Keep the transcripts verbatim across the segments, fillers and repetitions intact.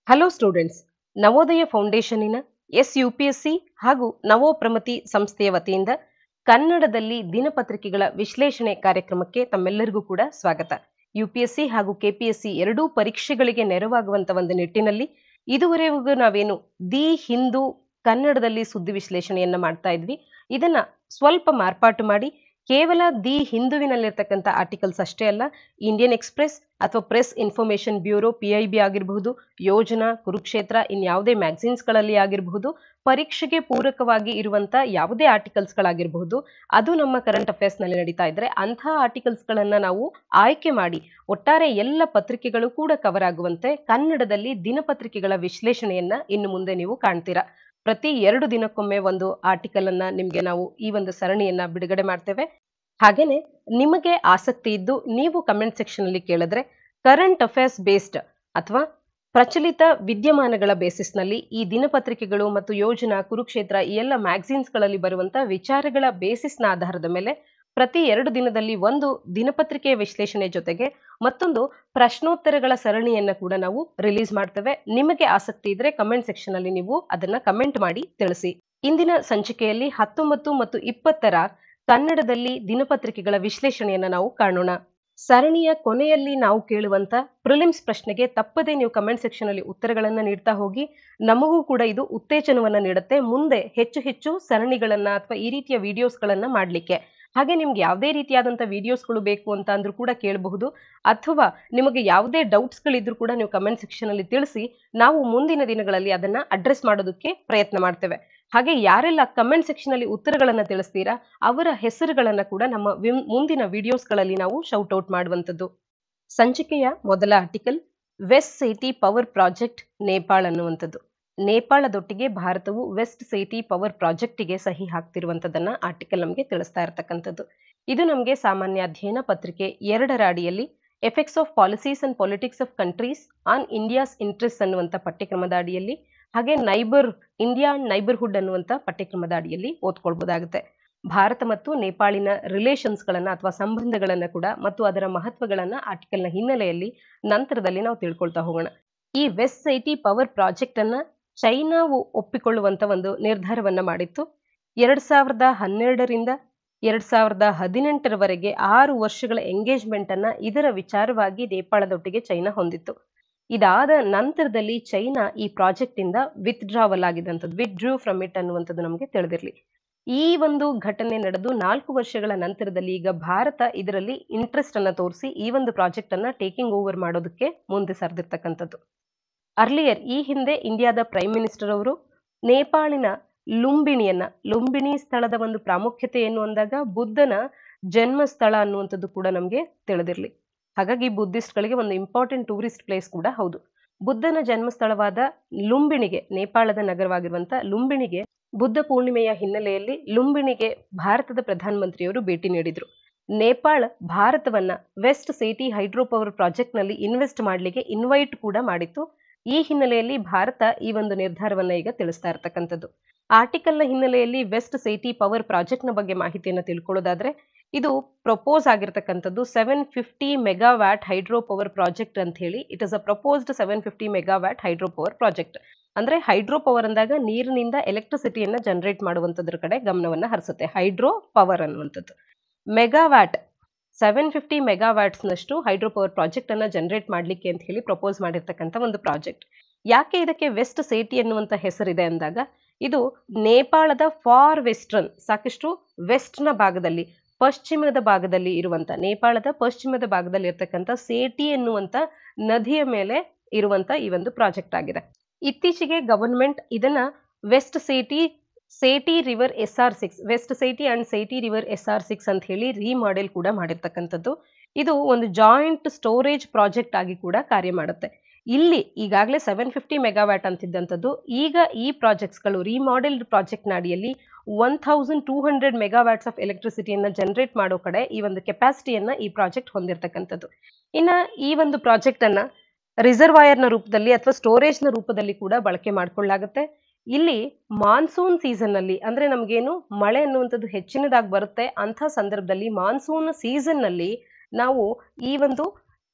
Hello students, Navodaya ಫೌಂಡೇಶನಿನ S U P S C ಹಾಗೂ ನವೋ-ಪ್ರಮತಿ ಸಂಸ್ಥೆಯ ವತಿಯಿಂದ ಕನ್ನಡದಲ್ಲಿ ದಿನಪತ್ರಿಕೆಗಳ ವಿಶ್ಲೇಷಣೆ ಕಾರ್ಯಕ್ರಮಕ್ಕೆ ತಮ್ಮೆಲ್ಲರಿಗೂ ಕೂಡ ಸ್ವಾಗತ. ಯು ಪಿ ಎಸ್ ಸಿ ಹಾಗೂ ಕೆ ಪಿ ಎಸ್ ಸಿ ಎರಡೂ ಪರೀಕ್ಷೆಗಳಿಗೆ ನೆರವಾಗುವಂತ ಒಂದು ನಿಟ್ಟಿನಲ್ಲಿ ಇದುವರೆಗೂ ನಾವೇನು ದಿ ಹಿಂದೂ ಕನ್ನಡದಲ್ಲಿ ಸುದ್ದಿ ವಿಶ್ಲೇಷಣೆಯನ್ನ ಮಾಡ್ತಾ ಇದ್ವಿ, ಇದನ್ನ ಸ್ವಲ್ಪ ಮಾರ್ಪಾಟು ಮಾಡಿ ಕೇವಲ ದಿ ಹಿಂದುವಿನಲ್ಲಿರ್ತಕ್ಕಂಥ ಆರ್ಟಿಕಲ್ಸ್ ಅಷ್ಟೇ ಅಲ್ಲ, ಇಂಡಿಯನ್ ಎಕ್ಸ್ಪ್ರೆಸ್ ಅಥವಾ press information bureau P I B ಆಗಿರಬಹುದು, ಯೋಜನಾ, ಕುರುಕ್ಷೇತ್ರ, ಇನ್ಯಾವುದೇ ಮ್ಯಾಗಝಿನ್ಸ್ಗಳಲ್ಲಿ ಆಗಿರಬಹುದು, ಪರೀಕ್ಷೆಗೆ ಪೂರಕವಾಗಿ ಇರುವಂತ ಯಾವುದೇ ಆರ್ಟಿಕಲ್ಸ್ಗಳಾಗಿರಬಹುದು, ಅದು ನಮ್ಮ ಕರೆಂಟ್ ಅಫೇರ್ಸ್ ನಲ್ಲಿ ನಡೀತಾ ಇದ್ರೆ ಅಂತಹ ಆರ್ಟಿಕಲ್ಸ್ಗಳನ್ನ ನಾವು ಆಯ್ಕೆ ಮಾಡಿ ಒಟ್ಟಾರೆ ಎಲ್ಲ ಪತ್ರಿಕೆಗಳು ಕೂಡ ಕವರ್ ಆಗುವಂತೆ ಕನ್ನಡದಲ್ಲಿ ದಿನಪತ್ರಿಕೆಗಳ ವಿಶ್ಲೇಷಣೆಯನ್ನ ಇನ್ನು ಮುಂದೆ ನೀವು ಕಾಣ್ತೀರಾ. ಪ್ರತಿ ಎರಡು ದಿನಕ್ಕೊಮ್ಮೆ ಒಂದು ಆರ್ಟಿಕಲ್ ಅನ್ನ ನಿಮ್ಗೆ ನಾವು ಈ ಒಂದು ಸರಣಿಯನ್ನ ಬಿಡುಗಡೆ ಮಾಡ್ತೇವೆ. ಹಾಗೇನೆ ನಿಮಗೆ ಆಸಕ್ತಿ ಇದ್ದು ನೀವು ಕಮೆಂಟ್ ಸೆಕ್ಷನ್ ಅಲ್ಲಿ ಕೇಳಿದ್ರೆ ಕರೆಂಟ್ ಅಫೇರ್ಸ್ ಬೇಸ್ಡ್ ಅಥವಾ ಪ್ರಚಲಿತ ವಿದ್ಯಮಾನಗಳ ಬೇಸಿಸ್ ನಲ್ಲಿ ಈ ದಿನಪತ್ರಿಕೆಗಳು ಮತ್ತು ಯೋಜನಾ, ಕುರುಕ್ಷೇತ್ರ ಈ ಎಲ್ಲ ಮ್ಯಾಗಝಿನ್ಸ್ ಗಳಲ್ಲಿ ಬರುವಂತ ವಿಚಾರಗಳ ಬೇಸಿಸ್ ನ ಆಧಾರದ ಮೇಲೆ ಪ್ರತಿ ಎರಡು ದಿನದಲ್ಲಿ ಒಂದು ದಿನಪತ್ರಿಕೆಯ ವಿಶ್ಲೇಷಣೆ ಜೊತೆಗೆ ಮತ್ತೊಂದು ಪ್ರಶ್ನೋತ್ತರಗಳ ಸರಣಿಯನ್ನ ಕೂಡ ನಾವು ರಿಲೀಸ್ ಮಾಡ್ತೇವೆ. ನಿಮಗೆ ಆಸಕ್ತಿ ಇದ್ರೆ ಕಮೆಂಟ್ ಸೆಕ್ಷನ್ ಅಲ್ಲಿ ನೀವು ಅದನ್ನ ಕಮೆಂಟ್ ಮಾಡಿ ತಿಳಿಸಿ. ಇಂದಿನ ಸಂಚಿಕೆಯಲ್ಲಿ ಹತ್ತೊಂಬತ್ತು ಮತ್ತು ಇಪ್ಪತ್ತರ ಕನ್ನಡದಲ್ಲಿ ದಿನಪತ್ರಿಕೆಗಳ ವಿಶ್ಲೇಷಣೆಯನ್ನ ನಾವು ಕಾಣೋಣ. ಸರಣಿಯ ಕೊನೆಯಲ್ಲಿ ನಾವು ಕೇಳುವಂತ ಪ್ರಿಲಿಮ್ಸ್ ಪ್ರಶ್ನೆಗೆ ತಪ್ಪದೆ ನೀವು ಕಮೆಂಟ್ ಸೆಕ್ಷನ್ ಅಲ್ಲಿ ಉತ್ತರಗಳನ್ನ ನೀಡ್ತಾ ಹೋಗಿ. ನಮಗೂ ಕೂಡ ಇದು ಉತ್ತೇಜನವನ್ನ ನೀಡುತ್ತೆ ಮುಂದೆ ಹೆಚ್ಚು ಹೆಚ್ಚು ಸರಣಿಗಳನ್ನ ಅಥವಾ ಈ ರೀತಿಯ ವಿಡಿಯೋಸ್ಗಳನ್ನ ಮಾಡ್ಲಿಕ್ಕೆ. ಹಾಗೆ ನಿಮ್ಗೆ ಯಾವುದೇ ರೀತಿಯಾದಂಥ ವಿಡಿಯೋಸ್ಗಳು ಬೇಕು ಅಂತ ಅಂದ್ರೂ ಕೂಡ ಕೇಳಬಹುದು, ಅಥವಾ ನಿಮಗೆ ಯಾವುದೇ ಡೌಟ್ಸ್ ಗಳಿದ್ರು ಕೂಡ ನೀವು ಕಮೆಂಟ್ ಸೆಕ್ಷನ್ ಅಲ್ಲಿ ತಿಳಿಸಿ, ನಾವು ಮುಂದಿನ ದಿನಗಳಲ್ಲಿ ಅದನ್ನ ಅಡ್ರೆಸ್ ಮಾಡೋದಕ್ಕೆ ಪ್ರಯತ್ನ ಮಾಡ್ತೇವೆ. ಹಾಗೆ ಯಾರೆಲ್ಲ ಕಮೆಂಟ್ ಸೆಕ್ಷನ್ ಅಲ್ಲಿ ಉತ್ತರಗಳನ್ನ ತಿಳಿಸ್ತೀರಾ ಅವರ ಹೆಸರುಗಳನ್ನ ಕೂಡ ನಮ್ಮ ಮುಂದಿನ ವಿಡಿಯೋಸ್ಗಳಲ್ಲಿ ನಾವು ಶೌಟ್ ಔಟ್ ಮಾಡುವಂಥದ್ದು. ಸಂಚಿಕೆಯ ಮೊದಲ article west Seti power project Nepal ಅನ್ನುವಂಥದ್ದು. ನೇಪಾಳದೊಟ್ಟಿಗೆ ಭಾರತವು ವೆಸ್ಟ್ ಸೇತಿ ಪವರ್ ಪ್ರಾಜೆಕ್ಟಿಗೆ ಸಹಿ ಹಾಕ್ತಿರುವಂತದನ್ನ ಆರ್ಟಿಕಲ್ ನಮಗೆ ತಿಳಿಸ್ತಾ ಇರತಕ್ಕಂಥದ್ದು. ಇದು ನಮಗೆ ಸಾಮಾನ್ಯ ಅಧ್ಯಯನ ಪತ್ರಿಕೆ ಎರಡರ ಅಡಿಯಲ್ಲಿ effects of policies and politics of countries on India's interest ಅನ್ನುವಂಥ ಪಠ್ಯಕ್ರಮದ ಅಡಿಯಲ್ಲಿ, ಹಾಗೆ ನೈಬರ್ ಇಂಡಿಯಾ ನೈಬರ್ಹುಡ್ ಅನ್ನುವಂಥ ಪಠ್ಯಕ್ರಮದ ಅಡಿಯಲ್ಲಿ ಓದ್ಕೊಳ್ಬಹುದಾಗುತ್ತೆ. ಭಾರತ ಮತ್ತು ನೇಪಾಳಿನ ರಿಲೇಷನ್ಸ್ ಗಳನ್ನ ಅಥವಾ ಸಂಬಂಧಗಳನ್ನ ಕೂಡ ಮತ್ತು ಅದರ ಮಹತ್ವಗಳನ್ನ ಆರ್ಟಿಕಲ್ನ ಹಿನ್ನೆಲೆಯಲ್ಲಿ ನಂತರದಲ್ಲಿ ನಾವು ತಿಳ್ಕೊಳ್ತಾ ಹೋಗೋಣ. ಈ ವೆಸ್ಟ್ ಸೇತಿ ಪವರ್ ಪ್ರಾಜೆಕ್ಟ್ ಅನ್ನ ಚೈನಾವು ಒಪ್ಪಿಕೊಳ್ಳುವಂತ ಒಂದು ನಿರ್ಧಾರವನ್ನ ಮಾಡಿತ್ತು. ಎರಡ್ ಸಾವಿರದ ಹನ್ನೆರಡರಿಂದ ಎರಡ್ ಸಾವಿರದ ಹದಿನೆಂಟರವರೆಗೆ ಆರು ವರ್ಷಗಳ ಎಂಗೇಜ್ಮೆಂಟ್ ಅನ್ನ ಇದರ ವಿಚಾರವಾಗಿ ನೇಪಾಳದೊಟ್ಟಿಗೆ ಚೈನಾ ಹೊಂದಿತ್ತು. ಇದಾದ ನಂತರದಲ್ಲಿ ಚೈನಾ ಈ ಪ್ರಾಜೆಕ್ಟ್ ಇಂದ ವಿತ್ಡ್ರಾವಲ್ ಆಗಿದಂಥದ್ದು, ವಿತ್ಡ್ರೂ ಫ್ರಮ್ ಇಟ್ ಅನ್ನುವಂಥದ್ದು ನಮಗೆ ತಿಳಿದಿರಲಿ. ಈ ಒಂದು ಘಟನೆ ನಡೆದು ನಾಲ್ಕು ವರ್ಷಗಳ ನಂತರದಲ್ಲಿ ಈಗ ಭಾರತ ಇದರಲ್ಲಿ ಇಂಟ್ರೆಸ್ಟ್ ಅನ್ನ ತೋರಿಸಿ ಈ ಒಂದು ಪ್ರಾಜೆಕ್ಟ್ ಅನ್ನ ಟೇಕಿಂಗ್ ಓವರ್ ಮಾಡೋದಕ್ಕೆ ಮುಂದೆ ಸರಿದಿರ್ತಕ್ಕಂಥದ್ದು. ಅರ್ಲಿಯರ್ ಈ ಹಿಂದೆ ಇಂಡಿಯಾದ ಪ್ರೈಮ್ ಮಿನಿಸ್ಟರ್ ಅವರು ನೇಪಾಳಿನ ಲುಂಬಿಣಿಯನ್ನ, ಲುಂಬಿಣಿ ಸ್ಥಳದ ಒಂದು ಪ್ರಾಮುಖ್ಯತೆ ಏನು ಅಂದಾಗ ಬುದ್ಧನ ಜನ್ಮ ಸ್ಥಳ ಅನ್ನುವಂಥದ್ದು ಕೂಡ ನಮಗೆ ತಿಳಿದಿರಲಿ. ಹಾಗಾಗಿ ಬುದ್ಧಿಸ್ಟ್ಗಳಿಗೆ ಒಂದು ಇಂಪಾರ್ಟೆಂಟ್ ಟೂರಿಸ್ಟ್ ಪ್ಲೇಸ್ ಕೂಡ ಹೌದು. ಬುದ್ಧನ ಜನ್ಮಸ್ಥಳವಾದ ಲುಂಬಿಣಿಗೆ, ನೇಪಾಳದ ನಗರವಾಗಿರುವಂತ ಲುಂಬಿಣಿಗೆ ಬುದ್ಧ ಪೂರ್ಣಿಮೆಯ ಹಿನ್ನೆಲೆಯಲ್ಲಿ ಲುಂಬಿಣಿಗೆ ಭಾರತದ ಪ್ರಧಾನಮಂತ್ರಿಯವರು ಭೇಟಿ ನೀಡಿದ್ರು. ನೇಪಾಳ ಭಾರತವನ್ನ west Seti hydro power project ನಲ್ಲಿ ಇನ್ವೆಸ್ಟ್ ಮಾಡ್ಲಿಕ್ಕೆ ಇನ್ವೈಟ್ ಕೂಡ ಮಾಡಿತ್ತು. ಈ ಹಿನ್ನೆಲೆಯಲ್ಲಿ ಭಾರತ ಈ ಒಂದು ನಿರ್ಧಾರವನ್ನ ಈಗ ತಿಳಿಸ್ತಾ ಇರತಕ್ಕಂಥದ್ದು. ಆರ್ಟಿಕಲ್ನ ಹಿನ್ನೆಲೆಯಲ್ಲಿ ವೆಸ್ಟ್ ಸೇತಿ ಪವರ್ ಪ್ರಾಜೆಕ್ಟ್ ನ ಬಗ್ಗೆ ಮಾಹಿತಿಯನ್ನು ತಿಳ್ಕೊಳ್ಳೋದಾದ್ರೆ, ಇದು ಪ್ರಪೋಸ್ ಆಗಿರ್ತಕ್ಕಂಥದ್ದು seven fifty megawatt hydro power project ಅಂತ ಹೇಳಿ. It is a proposed seven fifty megawatt hydro power project. ಅಂದ್ರೆ ಹೈಡ್ರೋ ಪವರ್ ಅಂದಾಗ ನೀರಿನಿಂದ ಎಲೆಕ್ಟ್ರಿಸಿಟಿಯನ್ನ ಜನರೇಟ್ ಮಾಡುವಂತದ್ರ ಕಡೆ ಗಮನವನ್ನ ಹರಿಸುತ್ತೆ ಹೈಡ್ರೋ ಪವರ್ ಅನ್ನುವಂಥದ್ದು. ಮೆಗಾವ್ಯಾಟ್ ಸೆವೆನ್ ಫಿಫ್ಟಿ ಮೆಗಾವ್ಯಾಟ್ಸ್ ನಷ್ಟು ಹೈಡ್ರೋ ಪವರ್ ಪ್ರಾಜೆಕ್ಟ್ ಅನ್ನ ಜನರೇಟ್ ಮಾಡ್ಲಿಕ್ಕೆ ಅಂತ ಹೇಳಿ ಪ್ರಪೋಸ್ ಮಾಡಿರ್ತಕ್ಕಂಥ ಒಂದು ಪ್ರಾಜೆಕ್ಟ್. ಯಾಕೆ ಇದಕ್ಕೆ ವೆಸ್ಟ್ ಸೇತಿ ಅನ್ನುವಂಥ ಹೆಸರಿದೆ ಅಂದಾಗ, ಇದು ನೇಪಾಳದ ಫಾರ್ ವೆಸ್ಟರ್ನ್, ಸಾಕಷ್ಟು ವೆಸ್ಟ್ ನ ಭಾಗದಲ್ಲಿ, ಪಶ್ಚಿಮದ ಭಾಗದಲ್ಲಿ ಇರುವಂತ, ನೇಪಾಳದ ಪಶ್ಚಿಮದ ಭಾಗದಲ್ಲಿ ಇರ್ತಕ್ಕಂಥ ಸೇಟಿ ಎನ್ನುವಂತ ನದಿಯ ಮೇಲೆ ಇರುವಂತ ಈ ಒಂದು ಪ್ರಾಜೆಕ್ಟ್ ಆಗಿದೆ. ಇತ್ತೀಚೆಗೆ ಗವರ್ಮೆಂಟ್ ಇದನ್ನ west Seti Seti river S R six west Seti and Seti river S R six ಅಂತ ಹೇಳಿ ರೀಮಾಡೆಲ್ ಕೂಡ ಮಾಡಿರ್ತಕ್ಕಂಥದ್ದು. ಇದು ಒಂದು ಜಾಯಿಂಟ್ ಸ್ಟೋರೇಜ್ ಪ್ರಾಜೆಕ್ಟ್ ಆಗಿ ಕೂಡ ಕಾರ್ಯ ಮಾಡುತ್ತೆ. ಇಲ್ಲಿ ಈಗಾಗಲೇ ಸೆವೆನ್ ಫಿಫ್ಟಿ ಮೆಗಾವ್ಯಾಟ್ ಅಂತಿದ್ದಂಥದ್ದು ಈಗ ಈ ಪ್ರಾಜೆಕ್ಟ್ಸ್ ಗಳು ರೀಮಾಡೆಲ್ಡ್ ಪ್ರಾಜೆಕ್ಟ್ ನ ಅಡಿಯಲ್ಲಿ one thousand two hundred megawatts of ಎಲೆಕ್ಟ್ರಿಸಿಟಿಯನ್ನ ಜನರೇಟ್ ಮಾಡೋ ಕಡೆ ಈ ಒಂದು ಕೆಪಾಸಿಟಿಯನ್ನ ಈ ಪ್ರಾಜೆಕ್ಟ್ ಹೊಂದಿರತಕ್ಕಂಥದ್ದು. ಇನ್ನ ಈ ಒಂದು ಪ್ರಾಜೆಕ್ಟ್ ಅನ್ನ ರಿಸರ್ವಾಯರ್ ನ ರೂಪದಲ್ಲಿ ಅಥವಾ ಸ್ಟೋರೇಜ್ ನ ರೂಪದಲ್ಲಿ ಕೂಡ ಬಳಕೆ ಮಾಡ್ಕೊಳ್ಳಾಗುತ್ತೆ. ಇಲ್ಲಿ ಮಾನ್ಸೂನ್ ಸೀಸನ್ ನಲ್ಲಿ, ಅಂದ್ರೆ ನಮ್ಗೇನು ಮಳೆ ಅನ್ನುವಂಥದ್ದು ಹೆಚ್ಚಿನದಾಗಿ ಬರುತ್ತೆ ಅಂತ ಸಂದರ್ಭದಲ್ಲಿ ಮಾನ್ಸೂನ್ ಸೀಸನ್ ನಲ್ಲಿ ನಾವು ಈ ಒಂದು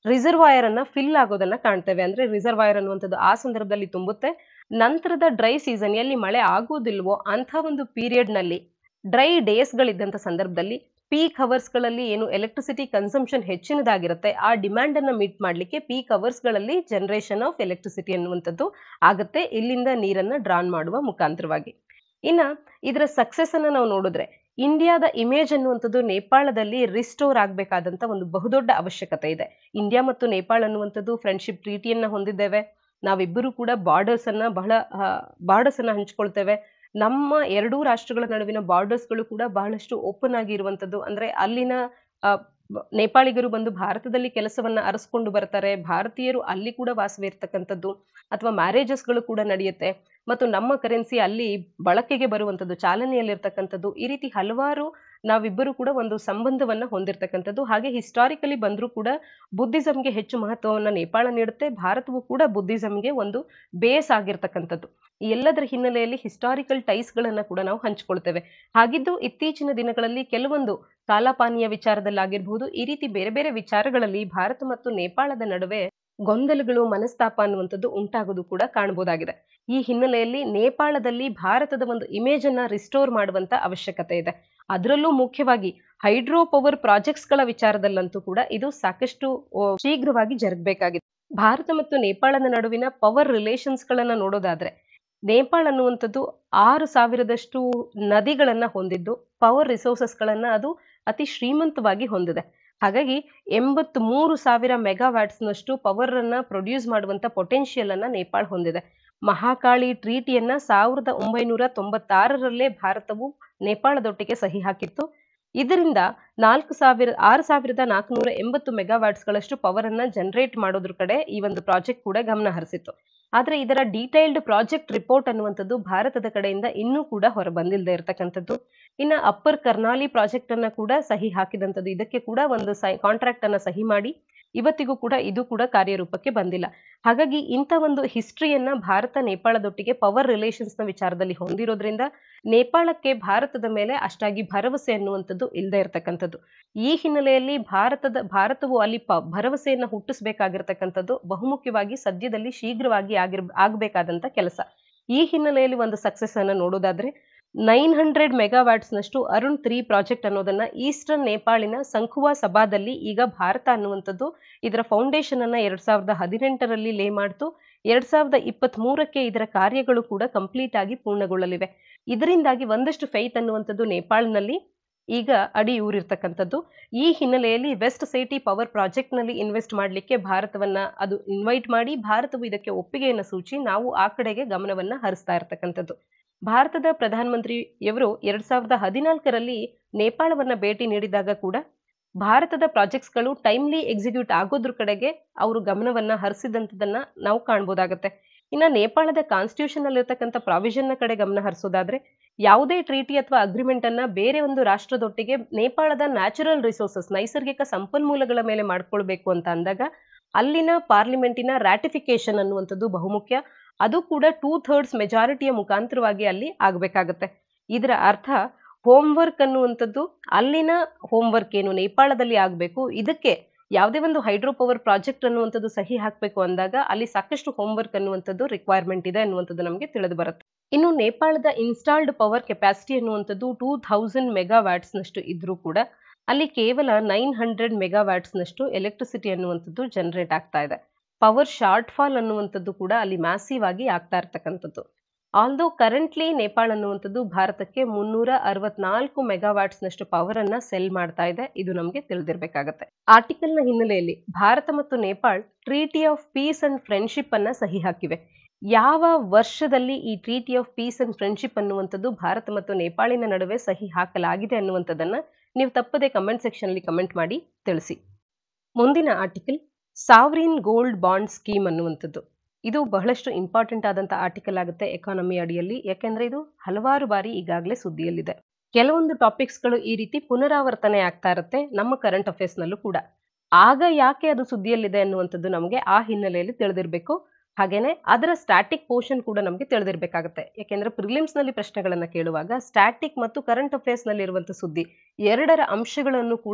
ರಿಸರ್ವಾಯರ್ ಅನ್ನ ಫಿಲ್ ಆಗೋದನ್ನ ಕಾಣ್ತೇವೆ. ಅಂದ್ರೆ ರಿಸರ್ವಾಯರ್ ಅನ್ನುವಂಥದ್ದು ಆ ಸಂದರ್ಭದಲ್ಲಿ ತುಂಬುತ್ತೆ. ನಂತರದ ಡ್ರೈ ಸೀಸನ್ ಎಲ್ಲಿ ಮಳೆ ಆಗುವುದಿಲ್ವೋ ಅಂಥ ಒಂದು ಪೀರಿಯಡ್ ನಲ್ಲಿ ಡ್ರೈ ಡೇಸ್ ಗಳಿದ್ದಂತ ಸಂದರ್ಭದಲ್ಲಿ ಪೀಕ್ ಅವರ್ಸ್ ಗಳಲ್ಲಿ ಏನು ಎಲೆಕ್ಟ್ರಿಸಿಟಿ ಕನ್ಸಂಪ್ಷನ್ ಹೆಚ್ಚಿನದಾಗಿರುತ್ತೆ ಆ ಡಿಮ್ಯಾಂಡ್ ಅನ್ನ ಮೀಟ್ ಮಾಡ್ಲಿಕ್ಕೆ ಪೀಕ್ ಅವರ್ಸ್ ಗಳಲ್ಲಿ ಜನರೇಷನ್ ಆಫ್ ಎಲೆಕ್ಟ್ರಿಸಿಟಿ ಅನ್ನುವಂಥದ್ದು ಆಗುತ್ತೆ ಇಲ್ಲಿಂದ ನೀರನ್ನ ಡ್ರಾನ್ ಮಾಡುವ ಮುಖಾಂತರವಾಗಿ. ಇನ್ನ ಇದರ ಸಕ್ಸಸ್ ಅನ್ನ ನಾವು ನೋಡಿದ್ರೆ ಇಂಡಿಯಾದ ಇಮೇಜ್ ಅನ್ನುವಂಥದ್ದು ನೇಪಾಳದಲ್ಲಿ ರಿಸ್ಟೋರ್ ಆಗ್ಬೇಕಾದಂತ ಒಂದು ಬಹುದೊಡ್ಡ ಅವಶ್ಯಕತೆ ಇದೆ. ಇಂಡಿಯಾ ಮತ್ತು ನೇಪಾಳ ಅನ್ನುವಂಥದ್ದು ಫ್ರೆಂಡ್ಶಿಪ್ ಟ್ರೀಟಿಯನ್ನ ಹೊಂದಿದ್ದೇವೆ. ನಾವಿಬ್ಬರು ಕೂಡ ಬಾರ್ಡರ್ಸ್ ಅನ್ನ ಬಹಳ ಬಾರ್ಡರ್ಸ್ ಅನ್ನ ಹಂಚ್ಕೊಳ್ತೇವೆ. ನಮ್ಮ ಎರಡೂ ರಾಷ್ಟ್ರಗಳ ನಡುವಿನ ಬಾರ್ಡರ್ಸ್ ಗಳು ಕೂಡ ಬಹಳಷ್ಟು ಓಪನ್ ಆಗಿ ಇರುವಂತದ್ದು. ಅಂದ್ರೆ ಅಲ್ಲಿನ ನೇಪಾಳಿಗರು ಬಂದು ಭಾರತದಲ್ಲಿ ಕೆಲಸವನ್ನ ಅರಸ್ಕೊಂಡು ಬರ್ತಾರೆ, ಭಾರತೀಯರು ಅಲ್ಲಿ ಕೂಡ ವಾಸವಿರ್ತಕ್ಕಂಥದ್ದು, ಅಥವಾ ಮ್ಯಾರೇಜಸ್ ಗಳು ಕೂಡ ನಡೆಯುತ್ತೆ, ಮತ್ತು ನಮ್ಮ ಕರೆನ್ಸಿ ಅಲ್ಲಿ ಬಳಕೆಗೆ ಬರುವಂತದ್ದು, ಚಾಲನೆಯಲ್ಲಿರ್ತಕ್ಕಂಥದ್ದು, ಈ ರೀತಿ ಹಲವಾರು ನಾವಿಬ್ಬರು ಕೂಡ ಒಂದು ಸಂಬಂಧವನ್ನ ಹೊಂದಿರತಕ್ಕಂಥದ್ದು. ಹಾಗೆ ಹಿಸ್ಟಾರಿಕಲಿ ಬಂದ್ರೂ ಕೂಡ ಬುದ್ಧಿಸಂಗೆ ಹೆಚ್ಚು ಮಹತ್ವವನ್ನ ನೇಪಾಳ ನೀಡುತ್ತೆ, ಭಾರತವು ಕೂಡ ಬುದ್ಧಿಸಂಗೆ ಒಂದು ಬೇಸ್ ಆಗಿರ್ತಕ್ಕಂಥದ್ದು. ಈ ಎಲ್ಲದರ ಹಿನ್ನೆಲೆಯಲ್ಲಿ ಹಿಸ್ಟಾರಿಕಲ್ ಟೈಸ್ ಗಳನ್ನ ಕೂಡ ನಾವು ಹಂಚಿಕೊಳ್ತೇವೆ. ಹಾಗಿದ್ದು ಇತ್ತೀಚಿನ ದಿನಗಳಲ್ಲಿ ಕೆಲವೊಂದು ಕಾಲಪಾನೀಯ ವಿಚಾರದಲ್ಲಾಗಿರ್ಬಹುದು, ಈ ರೀತಿ ಬೇರೆ ಬೇರೆ ವಿಚಾರಗಳಲ್ಲಿ ಭಾರತ ಮತ್ತು ನೇಪಾಳದ ನಡುವೆ ಗೊಂದಲಗಳು, ಮನಸ್ತಾಪ ಅನ್ನುವಂಥದ್ದು ಉಂಟಾಗೋದು ಕೂಡ ಕಾಣಬಹುದಾಗಿದೆ. ಈ ಹಿನ್ನೆಲೆಯಲ್ಲಿ ನೇಪಾಳದಲ್ಲಿ ಭಾರತದ ಒಂದು ಇಮೇಜ್ ಅನ್ನ ರಿಸ್ಟೋರ್ ಮಾಡುವಂತ ಅವಶ್ಯಕತೆ ಇದೆ. ಅದರಲ್ಲೂ ಮುಖ್ಯವಾಗಿ ಹೈಡ್ರೋ ಪವರ್ ಪ್ರಾಜೆಕ್ಟ್ಸ್ ಗಳ ವಿಚಾರದಲ್ಲಂತೂ ಕೂಡ ಇದು ಸಾಕಷ್ಟು ಶೀಘ್ರವಾಗಿ ಜರುಗಬೇಕಾಗಿದೆ. ಭಾರತ ಮತ್ತು ನೇಪಾಳದ ನಡುವಿನ ಪವರ್ ರಿಲೇಷನ್ಸ್ ಗಳನ್ನ ನೋಡೋದಾದ್ರೆ ನೇಪಾಳ ಅನ್ನುವಂಥದ್ದು ಆರು ಸಾವಿರದಷ್ಟು ನದಿಗಳನ್ನ ಹೊಂದಿದ್ದು ಪವರ್ ರಿಸೋರ್ಸಸ್ ಗಳನ್ನ ಅದು ಅತಿ ಶ್ರೀಮಂತವಾಗಿ ಹೊಂದಿದೆ. ಹಾಗಾಗಿ ಎಂಬತ್ ಮೂರು ಸಾವಿರ ಮೆಗಾವ್ಯಾಟ್ಸ್ ನಷ್ಟು ಪವರ್ ಅನ್ನ ಪ್ರೊಡ್ಯೂಸ್ ಮಾಡುವಂತ ಪೊಟೆನ್ಶಿಯಲ್ ಅನ್ನ ನೇಪಾಳ ಹೊಂದಿದೆ. ಮಹಾಕಾಳಿ ಟ್ರೀಟಿಯನ್ನ ಸಾವಿರದ ಒಂಬೈನೂರ ತೊಂಬತ್ತಾರರಲ್ಲೇ ಭಾರತವು ನೇಪಾಳದೊಟ್ಟಿಗೆ ಸಹಿ ಹಾಕಿತ್ತು. ಇದರಿಂದ ನಾಲ್ಕು ಸಾವಿರ ಆರು ಸಾವಿರದ ನಾಲ್ಕುನೂರ ಎಂಬತ್ತು ಮೆಗಾವ್ಯಾಟ್ಸ್ ಗಳಷ್ಟು ಪವರ್ ಅನ್ನ ಜನರೇಟ್ ಮಾಡೋದ್ರ ಕಡೆ ಈ ಒಂದು ಪ್ರಾಜೆಕ್ಟ್ ಕೂಡ ಗಮನ ಹರಿಸಿತ್ತು. ಆದ್ರೆ ಇದರ ಡೀಟೈಲ್ಡ್ ಪ್ರಾಜೆಕ್ಟ್ ರಿಪೋರ್ಟ್ ಅನ್ನುವಂಥದ್ದು ಭಾರತದ ಕಡೆಯಿಂದ ಇನ್ನೂ ಕೂಡ ಹೊರ ಬಂದಿಲ್ಲದೆ ಇರತಕ್ಕಂಥದ್ದು. ಇನ್ನ ಅಪ್ಪರ್ ಕರ್ನಾಲಿ ಪ್ರಾಜೆಕ್ಟ್ ಅನ್ನ ಕೂಡ ಸಹಿ ಹಾಕಿದಂಥದ್ದು, ಇದಕ್ಕೆ ಕೂಡ ಒಂದು ಕಾಂಟ್ರಾಕ್ಟ್ ಅನ್ನ ಸಹಿ ಮಾಡಿ ಇವತ್ತಿಗೂ ಕೂಡ ಇದು ಕೂಡ ಕಾರ್ಯರೂಪಕ್ಕೆ ಬಂದಿಲ್ಲ. ಹಾಗಾಗಿ ಇಂಥ ಒಂದು ಹಿಸ್ಟ್ರಿಯನ್ನ ಭಾರತ ನೇಪಾಳದೊಟ್ಟಿಗೆ ಪವರ್ ರಿಲೇಷನ್ಸ್ ನ ವಿಚಾರದಲ್ಲಿ ಹೊಂದಿರೋದ್ರಿಂದ ನೇಪಾಳಕ್ಕೆ ಭಾರತದ ಮೇಲೆ ಅಷ್ಟಾಗಿ ಭರವಸೆ ಅನ್ನುವಂಥದ್ದು ಇಲ್ಲದೆ ಇರತಕ್ಕಂಥದ್ದು. ಈ ಹಿನ್ನೆಲೆಯಲ್ಲಿ ಭಾರತದ ಭಾರತವು ಅಲ್ಲಿ ಪ ಭರವಸೆಯನ್ನ ಹುಟ್ಟಿಸಬೇಕಾಗಿರ್ತಕ್ಕಂಥದ್ದು ಬಹುಮುಖ್ಯವಾಗಿ ಸದ್ಯದಲ್ಲಿ ಶೀಘ್ರವಾಗಿ ಆಗಿರ್ ಆಗ್ಬೇಕಾದಂತ ಕೆಲಸ. ಈ ಹಿನ್ನೆಲೆಯಲ್ಲಿ ಒಂದು ಸಕ್ಸಸ್ ಅನ್ನ ನೋಡೋದಾದ್ರೆ ನೈನ್ ಹಂಡ್ರೆಡ್ ಮೆಗಾವ್ಯಾಟ್ಸ್ ನಷ್ಟು ಅರುಣ್ ತ್ರೀ ಪ್ರಾಜೆಕ್ಟ್ ಅನ್ನೋದನ್ನ ಈಸ್ಟರ್ನ್ ನೇಪಾಳಿನ ಸಂಖುವಾ ಸಭಾದಲ್ಲಿ ಈಗ ಭಾರತ ಅನ್ನುವಂಥದ್ದು ಇದರ ಫೌಂಡೇಶನ್ ಅನ್ನ ಎರಡ್ ಸಾವಿರದ ಹದಿನೆಂಟರಲ್ಲಿ ಲೇ ಮಾಡ್ತು. ಎರಡ್ ಸಾವಿರದ ಇಪ್ಪತ್ತ್ ಮೂರಕ್ಕೆ ಇದರ ಕಾರ್ಯಗಳು ಕೂಡ ಕಂಪ್ಲೀಟ್ ಆಗಿ ಪೂರ್ಣಗೊಳ್ಳಲಿವೆ. ಇದರಿಂದಾಗಿ ಒಂದಷ್ಟು ಫೈತ್ ಅನ್ನುವಂಥದ್ದು ನೇಪಾಳನಲ್ಲಿ ಈಗ ಅಡಿ ಊರಿರ್ತಕ್ಕಂಥದ್ದು. ಈ ಹಿನ್ನೆಲೆಯಲ್ಲಿ ವೆಸ್ಟ್ ಸೇಟಿ ಪವರ್ ಪ್ರಾಜೆಕ್ಟ್ ನಲ್ಲಿ ಇನ್ವೆಸ್ಟ್ ಮಾಡ್ಲಿಕ್ಕೆ ಭಾರತವನ್ನ ಅದು ಇನ್ವೈಟ್ ಮಾಡಿ ಭಾರತವು ಇದಕ್ಕೆ ಒಪ್ಪಿಗೆಯನ್ನು ಸೂಚಿ ನಾವು ಆ ಕಡೆಗೆ ಗಮನವನ್ನ ಹರಿಸ್ತಾ ಇರ್ತಕ್ಕಂಥದ್ದು. ಭಾರತದ ಪ್ರಧಾನಮಂತ್ರಿಯವರು ಎರಡ್ ಸಾವಿರದ ಹದಿನಾಲ್ಕರಲ್ಲಿ ನೇಪಾಳವನ್ನ ಭೇಟಿ ನೀಡಿದಾಗ ಕೂಡ ಭಾರತದ ಪ್ರಾಜೆಕ್ಟ್ಸ್ ಗಳು ಟೈಮ್ಲಿ ಎಕ್ಸಿಕ್ಯೂಟ್ ಆಗೋದ್ರ ಕಡೆಗೆ ಅವರು ಗಮನವನ್ನ ಹರಿಸಿದಂಥದನ್ನ ನಾವು ಕಾಣ್ಬೋದಾಗತ್ತೆ. ಇನ್ನ ನೇಪಾಳದ ಕಾನ್ಸ್ಟಿಟ್ಯೂಷನ್ ಅಲ್ಲಿರ್ತಕ್ಕಂಥ ಪ್ರಾವಿಷನ್ ನ ಕಡೆ ಗಮನ ಹರಿಸೋದಾದ್ರೆ ಯಾವುದೇ ಟ್ರೀಟಿ ಅಥವಾ ಅಗ್ರಿಮೆಂಟ್ ಅನ್ನ ಬೇರೆ ಒಂದು ರಾಷ್ಟ್ರದೊಟ್ಟಿಗೆ ನೇಪಾಳದ ನ್ಯಾಚುರಲ್ ರಿಸೋರ್ಸಸ್ ನೈಸರ್ಗಿಕ ಸಂಪನ್ಮೂಲಗಳ ಮೇಲೆ ಮಾಡ್ಕೊಳ್ಬೇಕು ಅಂತ ಅಂದಾಗ ಅಲ್ಲಿನ ಪಾರ್ಲಿಮೆಂಟಿನ ರಾಟಿಫಿಕೇಶನ್ ಅನ್ನುವಂಥದ್ದು ಬಹುಮುಖ್ಯ. ಅದು ಕೂಡ ಟೂ ಥರ್ಡ್ಸ್ ಮೆಜಾರಿಟಿಯ ಮುಖಾಂತರವಾಗಿ ಅಲ್ಲಿ ಆಗ್ಬೇಕಾಗತ್ತೆ. ಇದರ ಅರ್ಥ ಹೋಮ್ವರ್ಕ್ ಅನ್ನುವಂಥದ್ದು ಅಲ್ಲಿನ ಹೋಮ್ವರ್ಕ್ ಏನು ನೇಪಾಳದಲ್ಲಿ ಆಗ್ಬೇಕು, ಇದಕ್ಕೆ ಯಾವುದೇ ಒಂದು ಹೈಡ್ರೋ ಪವರ್ ಪ್ರಾಜೆಕ್ಟ್ ಅನ್ನುವಂಥದ್ದು ಸಹಿ ಹಾಕಬೇಕು ಅಂದಾಗ ಅಲ್ಲಿ ಸಾಕಷ್ಟು ಹೋಮ್ವರ್ಕ್ ಅನ್ನುವಂಥದ್ದು ರಿಕ್ವೈರ್ಮೆಂಟ್ ಇದೆ ಅನ್ನುವಂಥದ್ದು ನಮಗೆ ತಿಳಿದು ಬರುತ್ತೆ. ಇನ್ನು ನೇಪಾಳದ ಇನ್ಸ್ಟಾಲ್ಡ್ ಪವರ್ ಕೆಪಾಸಿಟಿ ಅನ್ನುವಂಥದ್ದು ಟೂ ಥೌಸಂಡ್ ಮೆಗಾವ್ಯಾಟ್ಸ್ ನಷ್ಟು ಇದ್ರೂ ಕೂಡ ಅಲ್ಲಿ ಕೇವಲ ನೈನ್ ಹಂಡ್ರೆಡ್ ಮೆಗಾವ್ಯಾಟ್ಸ್ ನಷ್ಟು ಎಲೆಕ್ಟ್ರಿಸಿಟಿ ಅನ್ನುವಂಥದ್ದು ಜನರೇಟ್ ಆಗ್ತಾ ಇದೆ. ಪವರ್ ಶಾರ್ಟ್ ಫಾಲ್ ಅನ್ನುವಂಥದ್ದು ಕೂಡ ಅಲ್ಲಿ ಮ್ಯಾಸಿವ್ ಆಗಿ ಆಗ್ತಾ ಇರ್ತಕ್ಕಂಥದ್ದು. ಆಲ್ದೋ ಕರೆಂಟ್ಲಿ ನೇಪಾಳ ಅನ್ನುವಂಥದ್ದು ಭಾರತಕ್ಕೆ ಮುನ್ನೂರ ಅರವತ್ನಾಲ್ಕು ಮೆಗಾವ್ಯಾಟ್ಸ್ ನಷ್ಟು ಪವರ್ ಅನ್ನ ಸೆಲ್ ಮಾಡ್ತಾ ಇದೆ. ಇದು ನಮಗೆ ತಿಳಿದಿರ್ಬೇಕಾಗತ್ತೆ. ಆರ್ಟಿಕಲ್ ನ ಹಿನ್ನೆಲೆಯಲ್ಲಿ ಭಾರತ ಮತ್ತು Nepal treaty of peace and friendship ಅನ್ನ ಸಹಿ ಹಾಕಿವೆ. ಯಾವ ವರ್ಷದಲ್ಲಿ ಈ treaty of peace and friendship ಅನ್ನುವಂಥದ್ದು ಭಾರತ ಮತ್ತು ನೇಪಾಳಿನ ನಡುವೆ ಸಹಿ ಹಾಕಲಾಗಿದೆ ಅನ್ನುವಂಥದ್ದನ್ನ ನೀವು ತಪ್ಪದೆ ಕಮೆಂಟ್ ಸೆಕ್ಷನ್ ಅಲ್ಲಿ ಕಮೆಂಟ್ ಮಾಡಿ ತಿಳಿಸಿ. ಮುಂದಿನ article sovereign gold bond scheme ಅನ್ನುವಂಥದ್ದು. ಇದು ಬಹಳಷ್ಟು ಇಂಪಾರ್ಟೆಂಟ್ ಆದಂತ ಆರ್ಟಿಕಲ್ ಆಗುತ್ತೆ ಎಕಾನಮಿ ಅಡಿಯಲ್ಲಿ, ಯಾಕೆಂದ್ರೆ ಇದು ಹಲವಾರು ಬಾರಿ ಈಗಾಗಲೇ ಸುದ್ದಿಯಲ್ಲಿದೆ. ಕೆಲವೊಂದು ಟಾಪಿಕ್ಸ್ ಗಳು ಈ ರೀತಿ ಪುನರಾವರ್ತನೆ ಆಗ್ತಾ ಇರುತ್ತೆ ನಮ್ಮ ಕರೆಂಟ್ ಅಫೇರ್ಸ್ ನಲ್ಲೂ ಕೂಡ. ಆಗ ಯಾಕೆ ಅದು ಸುದ್ದಿಯಲ್ಲಿದೆ ಅನ್ನುವಂಥದ್ದು ನಮಗೆ ಆ ಹಿನ್ನೆಲೆಯಲ್ಲಿ ತಿಳಿದಿರಬೇಕು. ಹಾಗೇನೆ ಅದರ ಸ್ಟ್ಯಾಟಿಕ್ ಪೋರ್ಷನ್ ಕೂಡ ನಮಗೆ ತಿಳಿದಿರಬೇಕಾಗುತ್ತೆ. ಯಾಕೆಂದ್ರೆ ಪ್ರಿಲಿಮ್ಸ್ ನಲ್ಲಿ ಪ್ರಶ್ನೆಗಳನ್ನ ಕೇಳುವಾಗ ಸ್ಟ್ಯಾಟಿಕ್ ಮತ್ತು ಕರೆಂಟ್ ಅಫೇರ್ಸ್ ನಲ್ಲಿ ಇರುವಂತಹ ಸುದ್ದಿ ಎರಡರ ಅಂಶಗಳನ್ನು ಕೂಡ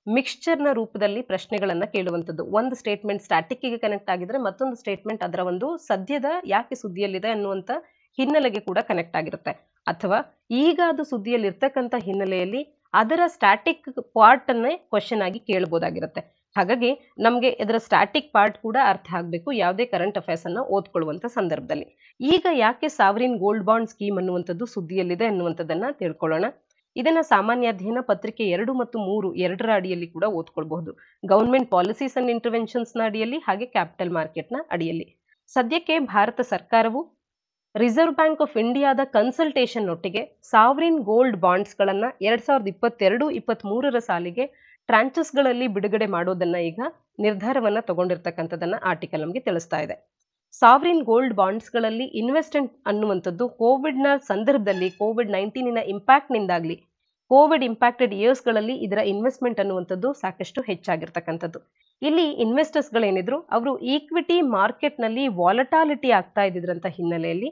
ಮಿಕ್ಸ್ಚರ್ನ ರೂಪದಲ್ಲಿ ಪ್ರಶ್ನೆಗಳನ್ನ ಕೇಳುವಂಥದ್ದು. ಒಂದು ಸ್ಟೇಟ್ಮೆಂಟ್ ಸ್ಟ್ಯಾಟಿಕ್ಗೆ ಕನೆಕ್ಟ್ ಆಗಿದ್ರೆ ಮತ್ತೊಂದು ಸ್ಟೇಟ್ಮೆಂಟ್ ಅದರ ಒಂದು ಸದ್ಯದ ಯಾಕೆ ಸುದ್ದಿಯಲ್ಲಿದೆ ಅನ್ನುವಂಥ ಹಿನ್ನೆಲೆಗೆ ಕೂಡ ಕನೆಕ್ಟ್ ಆಗಿರುತ್ತೆ. ಅಥವಾ ಈಗ ಅದು ಸುದ್ದಿಯಲ್ಲಿ ಇರ್ತಕ್ಕಂಥ ಹಿನ್ನೆಲೆಯಲ್ಲಿ ಅದರ ಸ್ಟ್ಯಾಟಿಕ್ ಪಾರ್ಟ್ ಅನ್ನೇ ಕ್ವಶನ್ ಆಗಿ ಕೇಳಬಹುದಾಗಿರುತ್ತೆ. ಹಾಗಾಗಿ ನಮಗೆ ಇದರ ಸ್ಟ್ಯಾಟಿಕ್ ಪಾರ್ಟ್ ಕೂಡ ಅರ್ಥ ಆಗಬೇಕು ಯಾವುದೇ ಕರೆಂಟ್ ಅಫೇರ್ಸ್ ಅನ್ನ ಓದ್ಕೊಳ್ಳುವಂತ ಸಂದರ್ಭದಲ್ಲಿ. ಈಗ ಯಾಕೆ ಸಾವರಿನ್ ಗೋಲ್ಡ್ ಬಾಂಡ್ ಸ್ಕೀಮ್ ಅನ್ನುವಂಥದ್ದು ಸುದ್ದಿಯಲ್ಲಿದೆ ಅನ್ನುವಂಥದ್ದನ್ನ ತಿಳ್ಕೊಳ್ಳೋಣ. ಇದನ್ನ ಸಾಮಾನ್ಯ ಅಧ್ಯಯನ ಪತ್ರಿಕೆ ಎರಡು ಮತ್ತು ಮೂರು ಎರಡರ ಅಡಿಯಲ್ಲಿ ಕೂಡ ಓದ್ಕೊಳ್ಬಹುದು. ಗವರ್ಮೆಂಟ್ ಪಾಲಿಸೀಸ್ ಅಂಡ್ ಇಂಟರ್ವೆನ್ಷನ್ಸ್ ನ ಅಡಿಯಲ್ಲಿ ಹಾಗೆ ಕ್ಯಾಪಿಟಲ್ ಮಾರ್ಕೆಟ್ ನ ಅಡಿಯಲ್ಲಿ. ಸದ್ಯಕ್ಕೆ ಭಾರತ ಸರ್ಕಾರವು ರಿಸರ್ವ್ ಬ್ಯಾಂಕ್ ಆಫ್ ಇಂಡಿಯಾದ ಕನ್ಸಲ್ಟೇಷನ್ ಒಟ್ಟಿಗೆ ಸಾವರಿನ್ ಗೋಲ್ಡ್ ಬಾಂಡ್ಸ್ ಗಳನ್ನ ಎರಡ್ ಸಾವಿರದ ಇಪ್ಪತ್ತೆರಡು ಇಪ್ಪತ್ತ್ ಮೂರರ ಸಾಲಿಗೆ ಟ್ರಾಂಚಸ್ ಗಳಲ್ಲಿ ಬಿಡುಗಡೆ ಮಾಡೋದನ್ನ ಈಗ ನಿರ್ಧಾರವನ್ನ ತಗೊಂಡಿರ್ತಕ್ಕಂಥದನ್ನ ಆರ್ಟಿಕಲ್ ನಮಗೆ ತಿಳಿಸ್ತಾ ಇದೆ. ಸಾವರಿನ್ ಗೋಲ್ಡ್ ಬಾಂಡ್ಸ್ ಗಳಲ್ಲಿ ಇನ್ವೆಸ್ಟ್ಮೆಂಟ್ ಅನ್ನುವಂಥದ್ದು ಕೋವಿಡ್ ನ ಸಂದರ್ಭದಲ್ಲಿ ಕೋವಿಡ್ ನೈನ್ಟೀನ್ ಇಂಪ್ಯಾಕ್ಟ್ ನಿಂದಾಗ್ಲಿ ಕೋವಿಡ್ ಇಂಪ್ಯಾಕ್ಟೆಡ್ ಇಯರ್ಸ್ ಗಳಲ್ಲಿ ಇದರ ಇನ್ವೆಸ್ಟ್ಮೆಂಟ್ ಅನ್ನುವಂಥದ್ದು ಸಾಕಷ್ಟು ಹೆಚ್ಚಾಗಿರ್ತಕ್ಕಂಥದ್ದು. ಇಲ್ಲಿ ಇನ್ವೆಸ್ಟರ್ಸ್ ಗಳೇನಿದ್ರು ಅವರು ಈಕ್ವಿಟಿ ಮಾರ್ಕೆಟ್ ನಲ್ಲಿ ವಾಲಟಾಲಿಟಿ ಆಗ್ತಾ ಇದ್ದಿದ್ರಂತ ಹಿನ್ನೆಲೆಯಲ್ಲಿ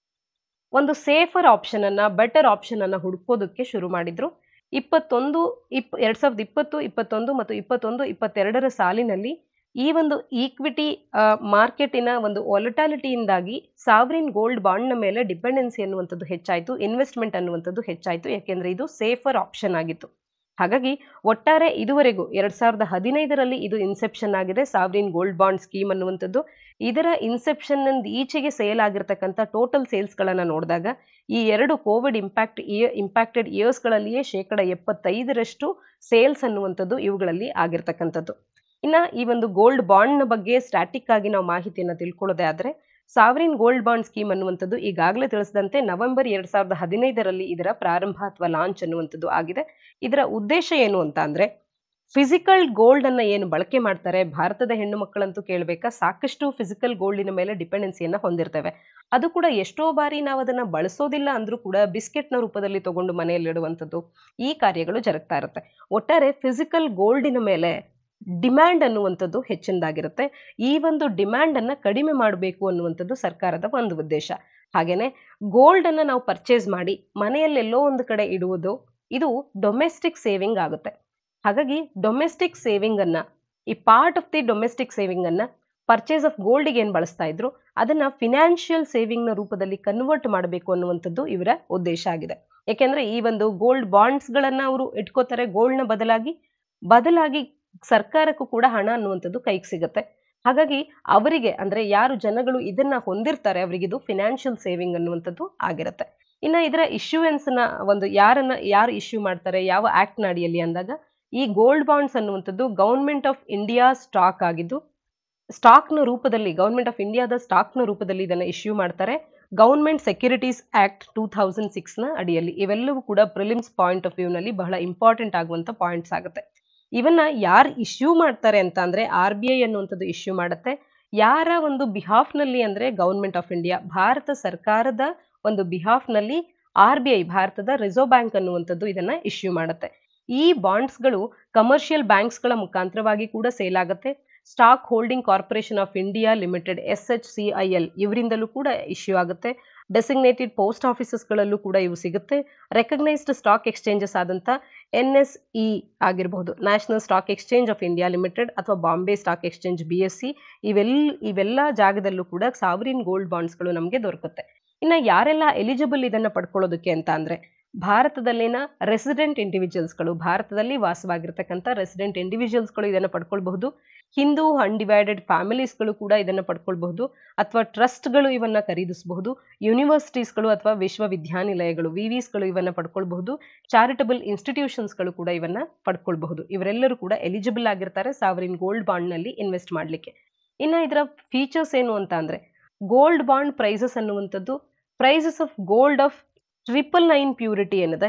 ಒಂದು ಸೇಫರ್ ಆಪ್ಷನ್ ಅನ್ನ ಬೆಟರ್ ಆಪ್ಷನ್ ಅನ್ನ ಹುಡುಕೋದಕ್ಕೆ ಶುರು ಮಾಡಿದ್ರು. ಇಪ್ಪತ್ತೊಂದು ಇಪ್ ಎರಡ್ ಸಾವಿರದ ಇಪ್ಪತ್ತು ಇಪ್ಪತ್ತೊಂದು ಮತ್ತು ಇಪ್ಪತ್ತೊಂದು ಇಪ್ಪತ್ತೆರಡರ ಸಾಲಿನಲ್ಲಿ ಈ ಒಂದು ಈಕ್ವಿಟಿ ಮಾರ್ಕೆಟಿನ ಒಂದು ವಾಲಟಾಲಿಟಿಯಿಂದಾಗಿ ಸಾವರಿನ್ ಗೋಲ್ಡ್ ಬಾಂಡ್ ನ ಮೇಲೆ ಡಿಪೆಂಡೆನ್ಸಿ ಅನ್ನುವಂಥದ್ದು ಹೆಚ್ಚಾಯಿತು, ಇನ್ವೆಸ್ಟ್ಮೆಂಟ್ ಅನ್ನುವಂಥದ್ದು ಹೆಚ್ಚಾಯಿತು. ಯಾಕೆಂದ್ರೆ ಇದು ಸೇಫರ್ ಆಪ್ಷನ್ ಆಗಿತ್ತು. ಹಾಗಾಗಿ ಒಟ್ಟಾರೆ ಇದುವರೆಗೂ ಎರಡ್ ಸಾವಿರದ ಹದಿನೈದರಲ್ಲಿ ಇದು ಇನ್ಸೆಪ್ಷನ್ ಆಗಿದೆ ಸಾವರಿನ್ ಗೋಲ್ಡ್ ಬಾಂಡ್ ಸ್ಕೀಮ್ ಅನ್ನುವಂಥದ್ದು. ಇದರ ಇನ್ಸೆಪ್ಷನ್ ಈಚೆಗೆ ಸೇಲ್ ಆಗಿರ್ತಕ್ಕಂಥ ಟೋಟಲ್ ಸೇಲ್ಸ್ ಗಳನ್ನ ನೋಡಿದಾಗ ಈ ಎರಡು ಕೋವಿಡ್ ಇಂಪ್ಯಾಕ್ಟ್ ಇಂಪ್ಯಾಕ್ಟೆಡ್ ಇಯರ್ಸ್ ಗಳಲ್ಲಿಯೇ ಶೇಕಡ ಎಪ್ಪತ್ತೈದರಷ್ಟು ಸೇಲ್ಸ್ ಅನ್ನುವಂಥದ್ದು ಇವುಗಳಲ್ಲಿ ಆಗಿರ್ತಕ್ಕಂಥದ್ದು. ಇನ್ನ ಈ ಒಂದು ಗೋಲ್ಡ್ ಬಾಂಡ್ ನ ಬಗ್ಗೆ ಸ್ಟ್ಯಾಟಿಕ್ ಆಗಿ ನಾವು ಮಾಹಿತಿಯನ್ನ ತಿಳ್ಕೊಳ್ಳೋದೇ ಆದ್ರೆ ಸಾವರಿನ್ ಗೋಲ್ಡ್ ಬಾಂಡ್ ಸ್ಕೀಮ್ ಅನ್ನುವಂಥದ್ದು ಈಗಾಗಲೇ ತಿಳಿಸಿದಂತೆ ನವೆಂಬರ್ ಎರಡ್ ಸಾವಿರದ ಹದಿನೈದರಲ್ಲಿ ಇದರ ಪ್ರಾರಂಭ ಅಥವಾ ಲಾಂಚ್ ಅನ್ನುವಂಥದ್ದು ಆಗಿದೆ. ಇದರ ಉದ್ದೇಶ ಏನು ಅಂತ ಅಂದ್ರೆ ಫಿಸಿಕಲ್ ಗೋಲ್ಡ್ ಅನ್ನ ಏನು ಬಳಕೆ ಮಾಡ್ತಾರೆ, ಭಾರತದ ಹೆಣ್ಣು ಮಕ್ಕಳಂತೂ ಕೇಳಬೇಕಾ, ಸಾಕಷ್ಟು ಫಿಸಿಕಲ್ ಗೋಲ್ಡಿನ ಮೇಲೆ ಡಿಪೆಂಡೆನ್ಸಿಯನ್ನ ಹೊಂದಿರ್ತೇವೆ. ಅದು ಕೂಡ ಎಷ್ಟೋ ಬಾರಿ ನಾವು ಅದನ್ನ ಬಳಸೋದಿಲ್ಲ ಅಂದ್ರೂ ಕೂಡ ಬಿಸ್ಕೆಟ್ ನ ರೂಪದಲ್ಲಿ ತಗೊಂಡು ಮನೆಯಲ್ಲಿಡುವಂಥದ್ದು ಈ ಕಾರ್ಯಗಳು ಜರುಗ್ತಾ ಇರುತ್ತೆ. ಒಟ್ಟಾರೆ ಫಿಸಿಕಲ್ ಗೋಲ್ಡಿನ ಮೇಲೆ ಡಿಮ್ಯಾಂಡ್ ಅನ್ನುವಂಥದ್ದು ಹೆಚ್ಚಿನದಾಗಿರುತ್ತೆ. ಈ ಒಂದು ಡಿಮ್ಯಾಂಡ್ ಅನ್ನ ಕಡಿಮೆ ಮಾಡಬೇಕು ಅನ್ನುವಂಥದ್ದು ಸರ್ಕಾರದ ಒಂದು ಉದ್ದೇಶ. ಹಾಗೇನೆ ಗೋಲ್ಡ್ ಅನ್ನ ನಾವು ಪರ್ಚೇಸ್ ಮಾಡಿ ಮನೆಯಲ್ಲೆಲ್ಲೋ ಒಂದು ಕಡೆ ಇಡುವುದು ಇದು ಡೊಮೆಸ್ಟಿಕ್ ಸೇವಿಂಗ್ ಆಗುತ್ತೆ. ಹಾಗಾಗಿ ಡೊಮೆಸ್ಟಿಕ್ ಸೇವಿಂಗ್ ಅನ್ನ ಈ part of the domestic saving ಅನ್ನ ಪರ್ಚೇಸ್ ಆಫ್ ಗೋಲ್ಡ್ಗೆ ಏನ್ ಬಳಸ್ತಾ ಇದ್ರು ಅದನ್ನ ಫಿನಾನ್ಷಿಯಲ್ ಸೇವಿಂಗ್ ನ ರೂಪದಲ್ಲಿ ಕನ್ವರ್ಟ್ ಮಾಡಬೇಕು ಅನ್ನುವಂಥದ್ದು ಇವರ ಉದ್ದೇಶ ಆಗಿದೆ. ಯಾಕೆಂದ್ರೆ ಈ ಒಂದು ಗೋಲ್ಡ್ ಬಾಂಡ್ಸ್ ಗಳನ್ನ ಅವರು ಇಟ್ಕೋತಾರೆ ಗೋಲ್ಡ್ ನ ಬದಲಾಗಿ ಬದಲಾಗಿ ಸರ್ಕಾರಕ್ಕೂ ಕೂಡ ಹಣ ಅನ್ನುವಂಥದ್ದು ಕೈಗೆ ಸಿಗುತ್ತೆ. ಹಾಗಾಗಿ ಅವರಿಗೆ ಅಂದ್ರೆ ಯಾರು ಜನಗಳು ಇದನ್ನ ಹೊಂದಿರ್ತಾರೆ ಅವರಿಗೆ ಇದು ಫಿನಾನ್ಷಿಯಲ್ ಸೇವಿಂಗ್ ಅನ್ನುವಂಥದ್ದು ಆಗಿರುತ್ತೆ. ಇನ್ನ ಇದರ ಇಶ್ಯೂಯೆನ್ಸ್ ನ ಒಂದು ಯಾರನ್ನ ಯಾರು ಇಶ್ಯೂ ಮಾಡ್ತಾರೆ ಯಾವ ಆಕ್ಟ್ ನ ಅಡಿಯಲ್ಲಿ ಅಂದಾಗ ಈ ಗೋಲ್ಡ್ ಬಾಂಡ್ಸ್ ಅನ್ನುವಂಥದ್ದು ಗವರ್ಮೆಂಟ್ ಆಫ್ ಇಂಡಿಯಾ ಸ್ಟಾಕ್ ಆಗಿದ್ದು ಸ್ಟಾಕ್ ನ ರೂಪದಲ್ಲಿ ಗವರ್ಮೆಂಟ್ ಆಫ್ ಇಂಡಿಯಾದ ಸ್ಟಾಕ್ ನ ರೂಪದಲ್ಲಿ ಇದನ್ನ ಇಶ್ಯೂ ಮಾಡ್ತಾರೆ. Government securities act two thousand six ನ ಅಡಿಯಲ್ಲಿ. ಇವೆಲ್ಲವೂ ಕೂಡ ಪ್ರಿಲಿಮ್ಸ್ ಪಾಯಿಂಟ್ ಆಫ್ ವ್ಯೂ ನಲ್ಲಿ ಬಹಳ ಇಂಪಾರ್ಟೆಂಟ್ ಆಗುವಂತ ಪಾಯಿಂಟ್ಸ್ ಆಗುತ್ತೆ. ಇವನ್ನ ಯಾರು ಇಶ್ಯೂ ಮಾಡ್ತಾರೆ ಅಂತ ಅಂದ್ರೆ ಆರ್ ಬಿ ಐ ಅನ್ನುವಂಥದ್ದು ಇಶ್ಯೂ ಮಾಡುತ್ತೆ. ಯಾರ ಒಂದು ಬಿಹಾಫ್ ನಲ್ಲಿ ಅಂದ್ರೆ ಗವರ್ಮೆಂಟ್ ಆಫ್ ಇಂಡಿಯಾ ಭಾರತ ಸರ್ಕಾರದ ಒಂದು ಬಿಹಾಫ್ ನಲ್ಲಿ ಆರ್ ಬಿ ಐ ಭಾರತದ ರಿಸರ್ವ್ ಬ್ಯಾಂಕ್ ಅನ್ನುವಂಥದ್ದು ಇದನ್ನ ಇಶ್ಯೂ ಮಾಡುತ್ತೆ. ಈ ಬಾಂಡ್ಸ್ ಗಳು ಕಮರ್ಷಿಯಲ್ ಬ್ಯಾಂಕ್ಸ್ ಗಳ ಮುಖಾಂತರವಾಗಿ ಕೂಡ ಸೇಲ್ ಆಗುತ್ತೆ. Stock holding corporation of India limited S H C I L ಇವರಿಂದಲೂ ಕೂಡ ಇಶ್ಯೂ ಆಗುತ್ತೆ. ಡೆಸಿಗ್ನೇಟೆಡ್ ಪೋಸ್ಟ್ ಆಫೀಸಸ್ ಗಳಲ್ಲೂ ಕೂಡ ಇವು ಸಿಗುತ್ತೆ. ರೆಕಗ್ನೈಸ್ಡ್ ಸ್ಟಾಕ್ ಎಕ್ಸ್ಚೇಂಜಸ್ ಆದಂತ ಎನ್ ಎಸ್ ಇ ಆಗಿರಬಹುದು, national stock exchange of India limited ಅಥವಾ Bombay stock exchange B S C ಇವೆಲ್ಲ ಇವೆಲ್ಲ ಜಾಗದಲ್ಲೂ ಕೂಡ ಸಾವರಿನ್ ಗೋಲ್ಡ್ ಬಾಂಡ್ಸ್ ಗಳು ನಮಗೆ ದೊರಕುತ್ತೆ. ಇನ್ನ ಯಾರೆಲ್ಲ ಎಲಿಜಿಬಲ್ ಇದನ್ನ ಪಡ್ಕೊಳ್ಳೋದಕ್ಕೆ ಅಂತ ಅಂದ್ರೆ ಭಾರತದಲ್ಲಿನ ರೆಸಿಡೆಂಟ್ ಇಂಡಿವಿಜುವಲ್ಸ್ ಗಳು ಭಾರತದಲ್ಲಿ ವಾಸವಾಗಿರ್ತಕ್ಕಂಥ ರೆಸಿಡೆಂಟ್ ಇಂಡಿವಿಜುವಲ್ಸ್ ಗಳು ಇದನ್ನ ಪಡ್ಕೊಳ್ಬಹುದು. ಹಿಂದೂ ಅನ್ಡಿವೈಡೆಡ್ ಫ್ಯಾಮಿಲೀಸ್ ಗಳು ಕೂಡ ಇದನ್ನ ಪಡ್ಕೊಳ್ಬಹುದು ಅಥವಾ ಟ್ರಸ್ಟ್ ಗಳು ಇವನ್ನ ಖರೀದಿಸಬಹುದು. ಯೂನಿವರ್ಸಿಟೀಸ್ ಗಳು ಅಥವಾ ವಿಶ್ವವಿದ್ಯಾನಿಲಯಗಳು ವಿವಿಸ್ ಗಳು ಇವನ್ನ ಪಡ್ಕೊಳ್ಬಹುದು. ಚಾರಿಟಬಲ್ ಇನ್ಸ್ಟಿಟ್ಯೂಷನ್ಸ್ ಗಳು ಕೂಡ ಇವನ್ನ ಪಡ್ಕೊಳ್ಬಹುದು. ಇವರೆಲ್ಲರೂ ಕೂಡ ಎಲಿಜಿಬಲ್ ಆಗಿರ್ತಾರೆ ಸಾವರಿನ್ ಗೋಲ್ಡ್ ಬಾಂಡ್ ನಲ್ಲಿ ಇನ್ವೆಸ್ಟ್ ಮಾಡ್ಲಿಕ್ಕೆ. ಇನ್ನ ಇದರ ಫೀಚರ್ಸ್ ಏನು ಅಂತ ಅಂದ್ರೆ ಗೋಲ್ಡ್ ಬಾಂಡ್ ಪ್ರೈಸಸ್ ಅನ್ನುವಂಥದ್ದು prices of gold of triple nine purity ಏನಿದೆ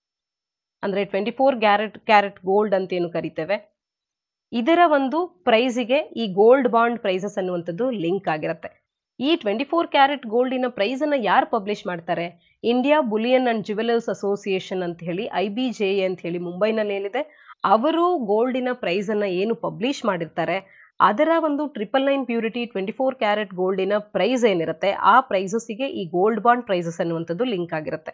ಅಂದ್ರೆ twenty four carat carat gold ಅಂತ ಏನು ಕರಿತೇವೆ ಇದರ ಒಂದು ಪ್ರೈಸಿಗೆ ಈ ಗೋಲ್ಡ್ ಬಾಂಡ್ ಪ್ರೈಸಸ್ ಅನ್ನುವಂಥದ್ದು ಲಿಂಕ್ ಆಗಿರುತ್ತೆ. ಈ ಟ್ವೆಂಟಿ ಫೋರ್ ಕ್ಯಾರೆಟ್ ಗೋಲ್ಡಿನ ಪ್ರೈಸ್ ಅನ್ನ ಯಾರು ಪಬ್ಲಿಷ್ ಮಾಡ್ತಾರೆ? India bullion and jewellers association ಅಂತ ಹೇಳಿ ಐ ಬಿ ಜೆ ಎ ಅಂತ ಹೇಳಿ ಮುಂಬೈನಲ್ಲಿ ಏನಿದೆ ಅವರು ಗೋಲ್ಡಿನ ಪ್ರೈಸ್ ಅನ್ನ ಏನು ಪಬ್ಲಿಷ್ ಮಾಡಿರ್ತಾರೆ ಅದರ ಒಂದು triple nine purity twenty four carat ಗೋಲ್ಡಿನ ಪ್ರೈಸ್ ಏನಿರುತ್ತೆ ಆ ಪ್ರೈಸಸ್ಗೆ ಈ ಗೋಲ್ಡ್ ಬಾಂಡ್ ಪ್ರೈಸಸ್ ಅನ್ನುವಂಥದ್ದು ಲಿಂಕ್ ಆಗಿರುತ್ತೆ.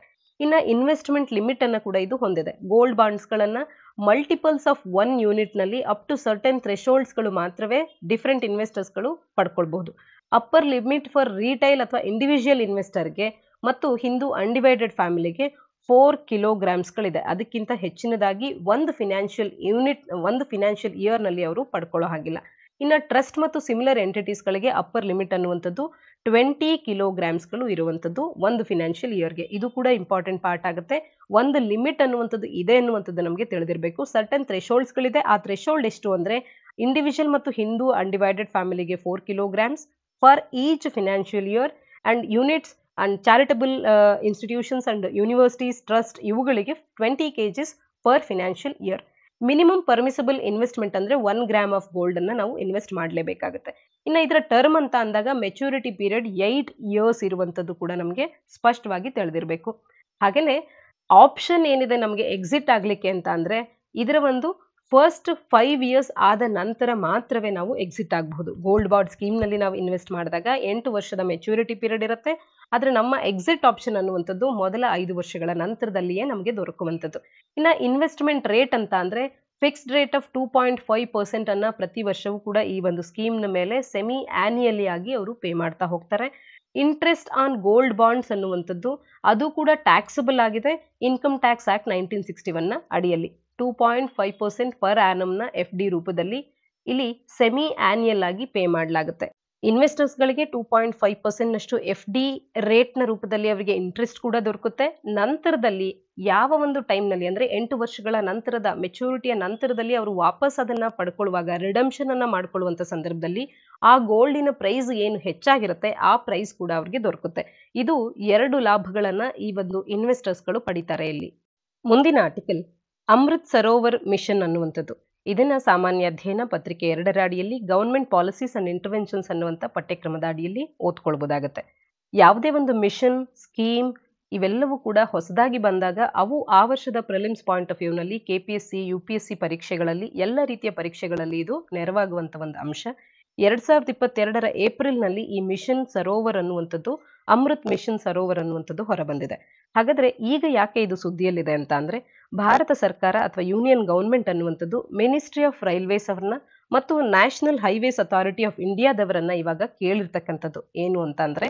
ಇನ್ನ ಇನ್ವೆಸ್ಟ್ಮೆಂಟ್ ಲಿಮಿಟ್ ಅನ್ನ ಕೂಡ ಇದು ಹೊಂದಿದೆ. ಗೋಲ್ಡ್ ಬಾಂಡ್ಸ್ ಗಳನ್ನ ಮಲ್ಟಿಪಲ್ಸ್ ಆಫ್ ಒನ್ ಯೂನಿಟ್ ನಲ್ಲಿ ಅಪ್ ಟು ಸರ್ಟನ್ ಥ್ರೆಶೋಲ್ಡ್ಸ್ ಗಳು ಮಾತ್ರವೇ ಡಿಫರೆಂಟ್ ಇನ್ವೆಸ್ಟರ್ಸ್ ಗಳು ಪಡ್ಕೊಳ್ಬಹುದು. ಅಪ್ಪರ್ ಲಿಮಿಟ್ ಫಾರ್ ರಿಟೈಲ್ ಅಥವಾ ಇಂಡಿವಿಜುವಲ್ ಇನ್ವೆಸ್ಟರ್ಗೆ ಮತ್ತು ಹಿಂದೂ ಅನ್ಡಿವೈಡೆಡ್ ಫ್ಯಾಮಿಲಿಗೆ ಫೋರ್ ಕಿಲೋಗ್ರಾಮ್ಸ್ ಗಳಿದೆ. ಅದಕ್ಕಿಂತ ಹೆಚ್ಚಿನದಾಗಿ ಒಂದು ಫಿನಾನ್ಷಿಯಲ್ ಯೂನಿಟ್ ಒಂದು ಫಿನಾನ್ಷಿಯಲ್ ಇಯರ್ ನಲ್ಲಿ ಅವರು ಪಡ್ಕೊಳ್ಳೋ ಹಾಗಿಲ್ಲ. ಇನ್ನು ಟ್ರಸ್ಟ್ ಮತ್ತು ಸಿಮಿಲರ್ ಎಂಟಿಟೀಸ್ ಗಳಿಗೆ ಅಪ್ಪರ್ ಲಿಮಿಟ್ ಅನ್ನುವಂಥದ್ದು ಟ್ವೆಂಟಿ ಕಿಲೋಗ್ರಾಮ್ಸ್ ಗಳು ಇರುವಂತದ್ದು ಒಂದು ಫಿನಾನ್ಷಿಯಲ್ ಇಯರ್ಗೆ. ಇದು ಕೂಡ ಇಂಪಾರ್ಟೆಂಟ್ ಪಾರ್ಟ್ ಆಗುತ್ತೆ. ಒಂದು ಲಿಮಿಟ್ ಅನ್ನುವಂಥದ್ದು ಇದೆ ಅನ್ನುವಂಥದ್ದು ನಮಗೆ ತಿಳಿದಿರಬೇಕು. ಸರ್ಟನ್ ಥ್ರೆಶೋಲ್ಡ್ಸ್ ಗಳಿದೆ. ಆ ಥ್ರೆಶೋಲ್ಡ್ ಎಷ್ಟು ಅಂದ್ರೆ ಇಂಡಿವಿಜುವಲ್ ಮತ್ತು ಹಿಂದೂ ಅನ್ಡಿವೈಡೆಡ್ ಫ್ಯಾಮಿಲಿಗೆ four kilograms for each financial year and units and charitable institutions and universities trust ಇವುಗಳಿಗೆ twenty kgs per financial year. Minimum permissible investment ಅಂದ್ರೆ ಒನ್ ಗ್ರಾಮ್ ಆಫ್ ಗೋಲ್ಡ್ ಅನ್ನ ನಾವು ಇನ್ವೆಸ್ಟ್ ಮಾಡಲೇಬೇಕಾಗುತ್ತೆ. ಇನ್ನು ಇದರ ಟರ್ಮ್ ಅಂತ ಅಂದಾಗ ಮೆಚುರಿಟಿ ಪೀರಿಯಡ್ ಏಟ್ ಇಯರ್ಸ್ ಇರುವಂತದ್ದು ಕೂಡ ನಮಗೆ ಸ್ಪಷ್ಟವಾಗಿ ತಿಳಿದಿರಬೇಕು. ಹಾಗೇನೆ ಆಪ್ಷನ್ ಏನಿದೆ ನಮಗೆ ಎಕ್ಸಿಟ್ ಆಗ್ಲಿಕ್ಕೆ ಅಂತ ಅಂದ್ರೆ ಇದರ ಒಂದು ಫಸ್ಟ್ ಫೈವ್ ಇಯರ್ಸ್ ಆದ ನಂತರ ಮಾತ್ರವೇ ನಾವು ಎಕ್ಸಿಟ್ ಆಗಬಹುದು. ಗೋಲ್ಡ್ ಬಾಂಡ್ ಸ್ಕೀಮ್ ನಲ್ಲಿ ನಾವು ಇನ್ವೆಸ್ಟ್ ಮಾಡಿದಾಗ ಎಂಟು ವರ್ಷದ ಮೆಚುರಿಟಿ ಪೀರಿಯಡ್ ಇರುತ್ತೆ. ಆದ್ರೆ ನಮ್ಮ ಎಕ್ಸಿಟ್ ಆಪ್ಷನ್ ಅನ್ನುವಂಥದ್ದು ಮೊದಲ ಐದು ವರ್ಷಗಳ ನಂತರದಲ್ಲಿಯೇ ನಮಗೆ ದೊರಕುವಂಥದ್ದು. ಇನ್ನ ಇನ್ವೆಸ್ಟ್ಮೆಂಟ್ ರೇಟ್ ಅಂತ ಅಂದ್ರೆ fixed rate of two point five percent ಅನ್ನ ಪ್ರತಿ ವರ್ಷವೂ ಕೂಡ ಈ ಒಂದು ಸ್ಕೀಮ್ ನ ಮೇಲೆ ಸೆಮಿ ಆನ್ಯುಯಲಿ ಆಗಿ ಅವರು ಪೇ ಮಾಡ್ತಾ ಹೋಗ್ತಾರೆ. ಇಂಟ್ರೆಸ್ಟ್ ಆನ್ ಗೋಲ್ಡ್ ಬಾಂಡ್ಸ್ ಅನ್ನುವಂಥದ್ದು ಅದು ಕೂಡ ಟ್ಯಾಕ್ಸಬಲ್ ಆಗಿದೆ income tax act nineteen sixty one ನ ಅಡಿಯಲ್ಲಿ. Two point five percent per annum ನ ಎಫ್ ಡಿ ರೂಪದಲ್ಲಿ ಇಲ್ಲಿ ಸೆಮಿ ಆನ್ಯುಯಲ್ ಆಗಿ ಪೇ ಮಾಡಲಾಗುತ್ತೆ. ಇನ್ವೆಸ್ಟರ್ಸ್ ಗಳಿಗೆ ಟೂ ಪಾಯಿಂಟ್ ಫೈವ್ ಪರ್ಸೆಂಟ್ ನಷ್ಟು ಎಫ್ ಡಿ ರೇಟ್ ನ ರೂಪದಲ್ಲಿ ಅವರಿಗೆ ಇಂಟ್ರೆಸ್ಟ್ ಕೂಡ ದೊರಕುತ್ತೆ. ನಂತರದಲ್ಲಿ ಯಾವ ಒಂದು ಟೈಮ್ ನಲ್ಲಿ ಅಂದ್ರೆ ಎಂಟು ವರ್ಷಗಳ ನಂತರದ ಮೆಚುರಿಟಿಯ ನಂತರದಲ್ಲಿ ಅವರು ವಾಪಸ್ ಅದನ್ನ ಪಡ್ಕೊಳ್ಳುವಾಗ ರಿಡಂಪ್ಷನ್ ಅನ್ನ ಮಾಡ್ಕೊಳ್ಳುವಂತ ಸಂದರ್ಭದಲ್ಲಿ ಆ ಗೋಲ್ಡಿನ ಪ್ರೈಸ್ ಏನು ಹೆಚ್ಚಾಗಿರುತ್ತೆ ಆ ಪ್ರೈಸ್ ಕೂಡ ಅವ್ರಿಗೆ ದೊರಕುತ್ತೆ. ಇದು ಎರಡು ಲಾಭಗಳನ್ನ ಈ ಒಂದು ಇನ್ವೆಸ್ಟರ್ಸ್ ಗಳು ಪಡಿತಾರೆ. ಇಲ್ಲಿ ಮುಂದಿನ ಆರ್ಟಿಕಲ್ ಅಮೃತ್ ಸರೋವರ್ ಮಿಷನ್ ಅನ್ನುವಂಥದ್ದು. ಇದನ್ನ ಸಾಮಾನ್ಯ ಅಧ್ಯಯನ ಪತ್ರಿಕೆ ಎರಡರ ಅಡಿಯಲ್ಲಿ ಗವರ್ಮೆಂಟ್ ಪಾಲಿಸೀಸ್ ಅಂಡ್ ಇಂಟರ್ವೆನ್ಷನ್ಸ್ ಅನ್ನುವಂಥ ಪಠ್ಯಕ್ರಮದ ಅಡಿಯಲ್ಲಿ ಓದ್ಕೊಳ್ಬಹುದಾಗತ್ತೆ. ಯಾವುದೇ ಒಂದು ಮಿಷನ್ ಸ್ಕೀಮ್ ಇವೆಲ್ಲವೂ ಕೂಡ ಹೊಸದಾಗಿ ಬಂದಾಗ ಅವು ಆ ವರ್ಷದ ಪ್ರಿಲಿಮ್ಸ್ ಪಾಯಿಂಟ್ ಆಫ್ ವ್ಯೂ ನಲ್ಲಿ ಕೆಪಿಎಸ್ಸಿ ಯುಪಿಎಸ್ಸಿ ಪರೀಕ್ಷೆಗಳಲ್ಲಿ ಎಲ್ಲ ರೀತಿಯ ಪರೀಕ್ಷೆಗಳಲ್ಲಿ ಇದು ನೆರವಾಗುವಂತ ಒಂದು ಅಂಶ. ಎರಡ್ ಸಾವಿರದ ಇಪ್ಪತ್ತೆರಡರ ಏಪ್ರಿಲ್ ನಲ್ಲಿ ಈ ಮಿಷನ್ ಸರೋವರ್ ಅನ್ನುವಂಥದ್ದು ಅಮೃತ್ ಮಿಷನ್ ಸರೋವರ್ ಅನ್ನುವಂಥದ್ದು ಹೊರಬಂದಿದೆ. ಹಾಗಾದ್ರೆ ಈಗ ಯಾಕೆ ಇದು ಸುದ್ದಿಯಲ್ಲಿದೆ ಅಂತ ಅಂದ್ರೆ ಭಾರತ ಸರ್ಕಾರ ಅಥವಾ ಯೂನಿಯನ್ ಗವರ್ಮೆಂಟ್ ಅನ್ನುವಂಥದ್ದು ಮಿನಿಸ್ಟ್ರಿ ಆಫ್ ರೈಲ್ವೇಸ್ ಅವರನ್ನ ಮತ್ತು ನ್ಯಾಷನಲ್ ಹೈವೇಸ್ ಅಥಾರಿಟಿ ಆಫ್ ಇಂಡಿಯಾದವರನ್ನ ಇವಾಗ ಕೇಳಿರ್ತಕ್ಕಂಥದ್ದು ಏನು ಅಂತ ಅಂದ್ರೆ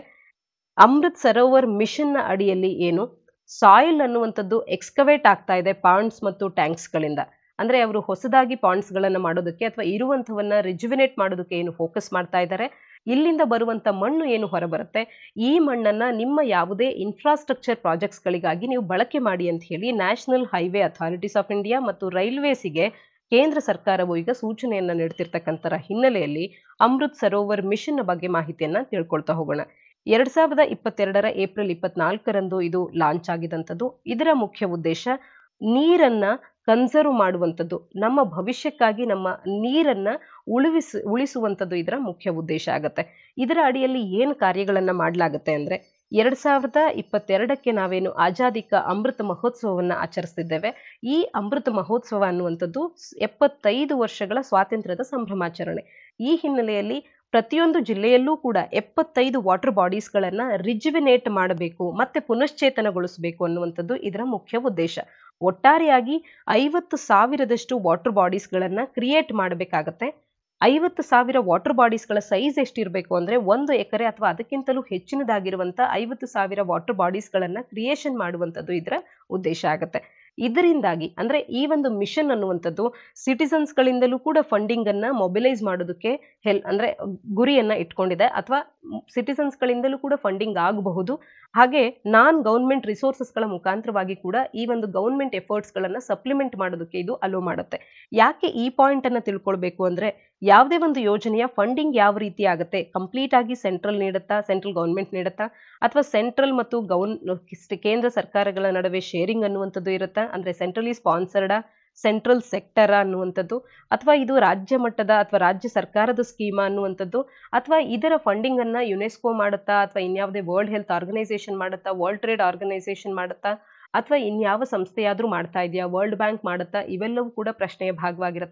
ಅಮೃತ್ ಸರೋವರ್ ಮಿಷನ್ ನ ಅಡಿಯಲ್ಲಿ ಏನು ಸಾಯಿಲ್ ಅನ್ನುವಂಥದ್ದು ಎಕ್ಸ್ಕವೇಟ್ ಆಗ್ತಾ ಇದೆ ಪಾಂಡ್ಸ್ ಮತ್ತು ಟ್ಯಾಂಕ್ಸ್ ಗಳಿಂದ. ಅಂದ್ರೆ ಅವರು ಹೊಸದಾಗಿ ಪಾಂಡ್ಸ್ ಗಳನ್ನ ಮಾಡೋದಕ್ಕೆ ಅಥವಾ ಇರುವಂತವನ್ನ ರಿಜುವಿನೇಟ್ ಮಾಡೋದಕ್ಕೆ ಏನು ಫೋಕಸ್ ಮಾಡ್ತಾ ಇದ್ದಾರೆ. ಇಲ್ಲಿಂದ ಬರುವಂತ ಮಣ್ಣು ಏನು ಹೊರಬರುತ್ತೆ ಈ ಮಣ್ಣನ್ನ ನಿಮ್ಮ ಯಾವುದೇ ಇನ್ಫ್ರಾಸ್ಟ್ರಕ್ಚರ್ ಪ್ರಾಜೆಕ್ಟ್ಸ್ ಗಳಿಗಾಗಿ ನೀವು ಬಳಕೆ ಮಾಡಿ ಅಂತ ಹೇಳಿ national highway authorities of India ಮತ್ತು ರೈಲ್ವೇಸಿಗೆ ಕೇಂದ್ರ ಸರ್ಕಾರವು ಈಗ ಸೂಚನೆಯನ್ನ ನೀಡ್ತಿರ್ತಕ್ಕಂತರ ಹಿನ್ನೆಲೆಯಲ್ಲಿ ಅಮೃತ್ ಸರೋವರ್ ಮಿಷನ್ ಬಗ್ಗೆ ಮಾಹಿತಿಯನ್ನ ತಿಳ್ಕೊಳ್ತಾ ಹೋಗೋಣ. ಎರಡ್ ಸಾವಿರದ ಇಪ್ಪತ್ತೆರಡರ ಏಪ್ರಿಲ್ ಇಪ್ಪತ್ನಾಲ್ಕರಂದು ಇದು ಲಾಂಚ್ ಆಗಿದಂಥದ್ದು. ಇದರ ಮುಖ್ಯ ಉದ್ದೇಶ ನೀರನ್ನ ಕನ್ಸರ್ವ್ ಮಾಡುವಂಥದ್ದು, ನಮ್ಮ ಭವಿಷ್ಯಕ್ಕಾಗಿ ನಮ್ಮ ನೀರನ್ನ ಉಳಿಸ ಉಳಿಸುವಂಥದ್ದು ಇದರ ಮುಖ್ಯ ಉದ್ದೇಶ ಆಗತ್ತೆ. ಇದರ ಅಡಿಯಲ್ಲಿ ಏನು ಕಾರ್ಯಗಳನ್ನ ಮಾಡಲಾಗುತ್ತೆ ಅಂದ್ರೆ ಎರಡ್ ಸಾವಿರದ ಇಪ್ಪತ್ತೆರಡಕ್ಕೆ ನಾವೇನು ಆಜಾದಿ ಕಾ ಅಮೃತ ಮಹೋತ್ಸವವನ್ನ ಆಚರಿಸ್ತಿದ್ದೇವೆ. ಈ ಅಮೃತ ಮಹೋತ್ಸವ ಅನ್ನುವಂಥದ್ದು ಎಪ್ಪತ್ತೈದು ವರ್ಷಗಳ ಸ್ವಾತಂತ್ರ್ಯದ ಸಂಭ್ರಮಾಚರಣೆ. ಈ ಹಿನ್ನೆಲೆಯಲ್ಲಿ ಪ್ರತಿಯೊಂದು ಜಿಲ್ಲೆಯಲ್ಲೂ ಕೂಡ ಎಪ್ಪತ್ತೈದು ವಾಟರ್ ಬಾಡೀಸ್ ಗಳನ್ನ ರಿಜುವಿನೇಟ್ ಮಾಡಬೇಕು ಮತ್ತೆ ಪುನಶ್ಚೇತನಗೊಳಿಸಬೇಕು ಅನ್ನುವಂಥದ್ದು ಇದರ ಮುಖ್ಯ ಉದ್ದೇಶ. ಒಟ್ಟಾರೆಯಾಗಿ ಐವತ್ತು ಸಾವಿರದಷ್ಟು ವಾಟರ್ ಬಾಡೀಸ್ ಗಳನ್ನ ಕ್ರಿಯೇಟ್ ಮಾಡಬೇಕಾಗತ್ತೆ. ಐವತ್ತು ಸಾವಿರ ವಾಟರ್ ಬಾಡೀಸ್ ಗಳ ಸೈಜ್ ಎಷ್ಟಿರಬೇಕು ಅಂದ್ರೆ ಒಂದು ಎಕರೆ ಅಥವಾ ಅದಕ್ಕಿಂತಲೂ ಹೆಚ್ಚಿನದಾಗಿರುವಂತ ಐವತ್ತು ಸಾವಿರ ವಾಟರ್ ಬಾಡೀಸ್ ಗಳನ್ನ ಕ್ರಿಯೇಷನ್ ಮಾಡುವಂಥದ್ದು ಇದರ ಉದ್ದೇಶ ಆಗತ್ತೆ. ಇದರಿಂದಾಗಿ ಅಂದ್ರೆ ಈ ಒಂದು ಮಿಷನ್ ಅನ್ನುವಂಥದ್ದು ಸಿಟಿಸನ್ಸ್ ಗಳಿಂದಲೂ ಕೂಡ ಫಂಡಿಂಗ್ ಅನ್ನ ಮೊಬಿಲೈಸ್ ಮಾಡೋದಕ್ಕೆ ಹೆಲ್ ಅಂದ್ರೆ ಗುರಿಯನ್ನ ಇಟ್ಕೊಂಡಿದೆ ಅಥವಾ ಸಿಟಿಸನ್ಸ್ ಗಳಿಂದಲೂ ಕೂಡ ಫಂಡಿಂಗ್ ಆಗಬಹುದು. ಹಾಗೆ ನಾನ್ ಗವರ್ಮೆಂಟ್ ರಿಸೋರ್ಸಸ್ ಗಳ ಮುಖಾಂತರವಾಗಿ ಕೂಡ ಈ ಒಂದು ಗವರ್ಮೆಂಟ್ ಎಫರ್ಟ್ಸ್ ಗಳನ್ನ ಸಪ್ಲಿಮೆಂಟ್ ಮಾಡೋದಕ್ಕೆ ಇದು ಅಲೋ ಮಾಡುತ್ತೆ. ಯಾಕೆ ಈ ಪಾಯಿಂಟ್ ಅನ್ನ ತಿಳ್ಕೊಳ್ಬೇಕು ಅಂದ್ರೆ ಯಾವುದೇ ಒಂದು ಯೋಜನೆಯ ಫಂಡಿಂಗ್ ಯಾವ ರೀತಿ ಆಗುತ್ತೆ, ಕಂಪ್ಲೀಟ್ ಆಗಿ ಸೆಂಟ್ರಲ್ ನೀಡುತ್ತಾ ಸೆಂಟ್ರಲ್ ಗವರ್ಮೆಂಟ್ ನೀಡುತ್ತಾ ಅಥವಾ ಸೆಂಟ್ರಲ್ ಮತ್ತು ಗವರ್ನ್ ಕೇಂದ್ರ ಸರ್ಕಾರಗಳ ನಡುವೆ ಶೇರಿಂಗ್ ಅನ್ನುವಂಥದ್ದು ಇರುತ್ತಾ, ಅಂದ್ರೆ ಸೆಂಟ್ರಲಿ ಸ್ಪಾನ್ಸರ್ಡ್ ಸೆಂಟ್ರಲ್ ಸೆಕ್ಟರ್ ಅನ್ನುವಂಥದ್ದು ಅಥವಾ ಇದು ರಾಜ್ಯ ಮಟ್ಟದ ಅಥವಾ ರಾಜ್ಯ ಸರ್ಕಾರದ ಸ್ಕೀಮ್ ಅನ್ನುವಂಥದ್ದು ಅಥವಾ ಇದರ ಫಂಡಿಂಗ್ ಅನ್ನ ಯುನೆಸ್ಕೋ ಮಾಡುತ್ತಾ ಅಥವಾ ಇನ್ಯಾವುದೇ ವರ್ಲ್ಡ್ ಹೆಲ್ತ್ ಆರ್ಗನೈಸೇಷನ್ ಮಾಡುತ್ತಾ, ವರ್ಲ್ಡ್ ಟ್ರೇಡ್ ಆರ್ಗನೈಸೇಷನ್ ಮಾಡುತ್ತಾ ಅಥವಾ ಇನ್ಯಾವ ಸಂಸ್ಥೆಯಾದ್ರೂ ಮಾಡ್ತಾ ಇದೆಯಾ, ವರ್ಲ್ಡ್ ಬ್ಯಾಂಕ್ ಮಾಡುತ್ತಾ, ಇವೆಲ್ಲವೂ ಕೂಡ ಪ್ರಶ್ನೆಯ ಭಾಗವಾಗಿರುತ್ತೆ.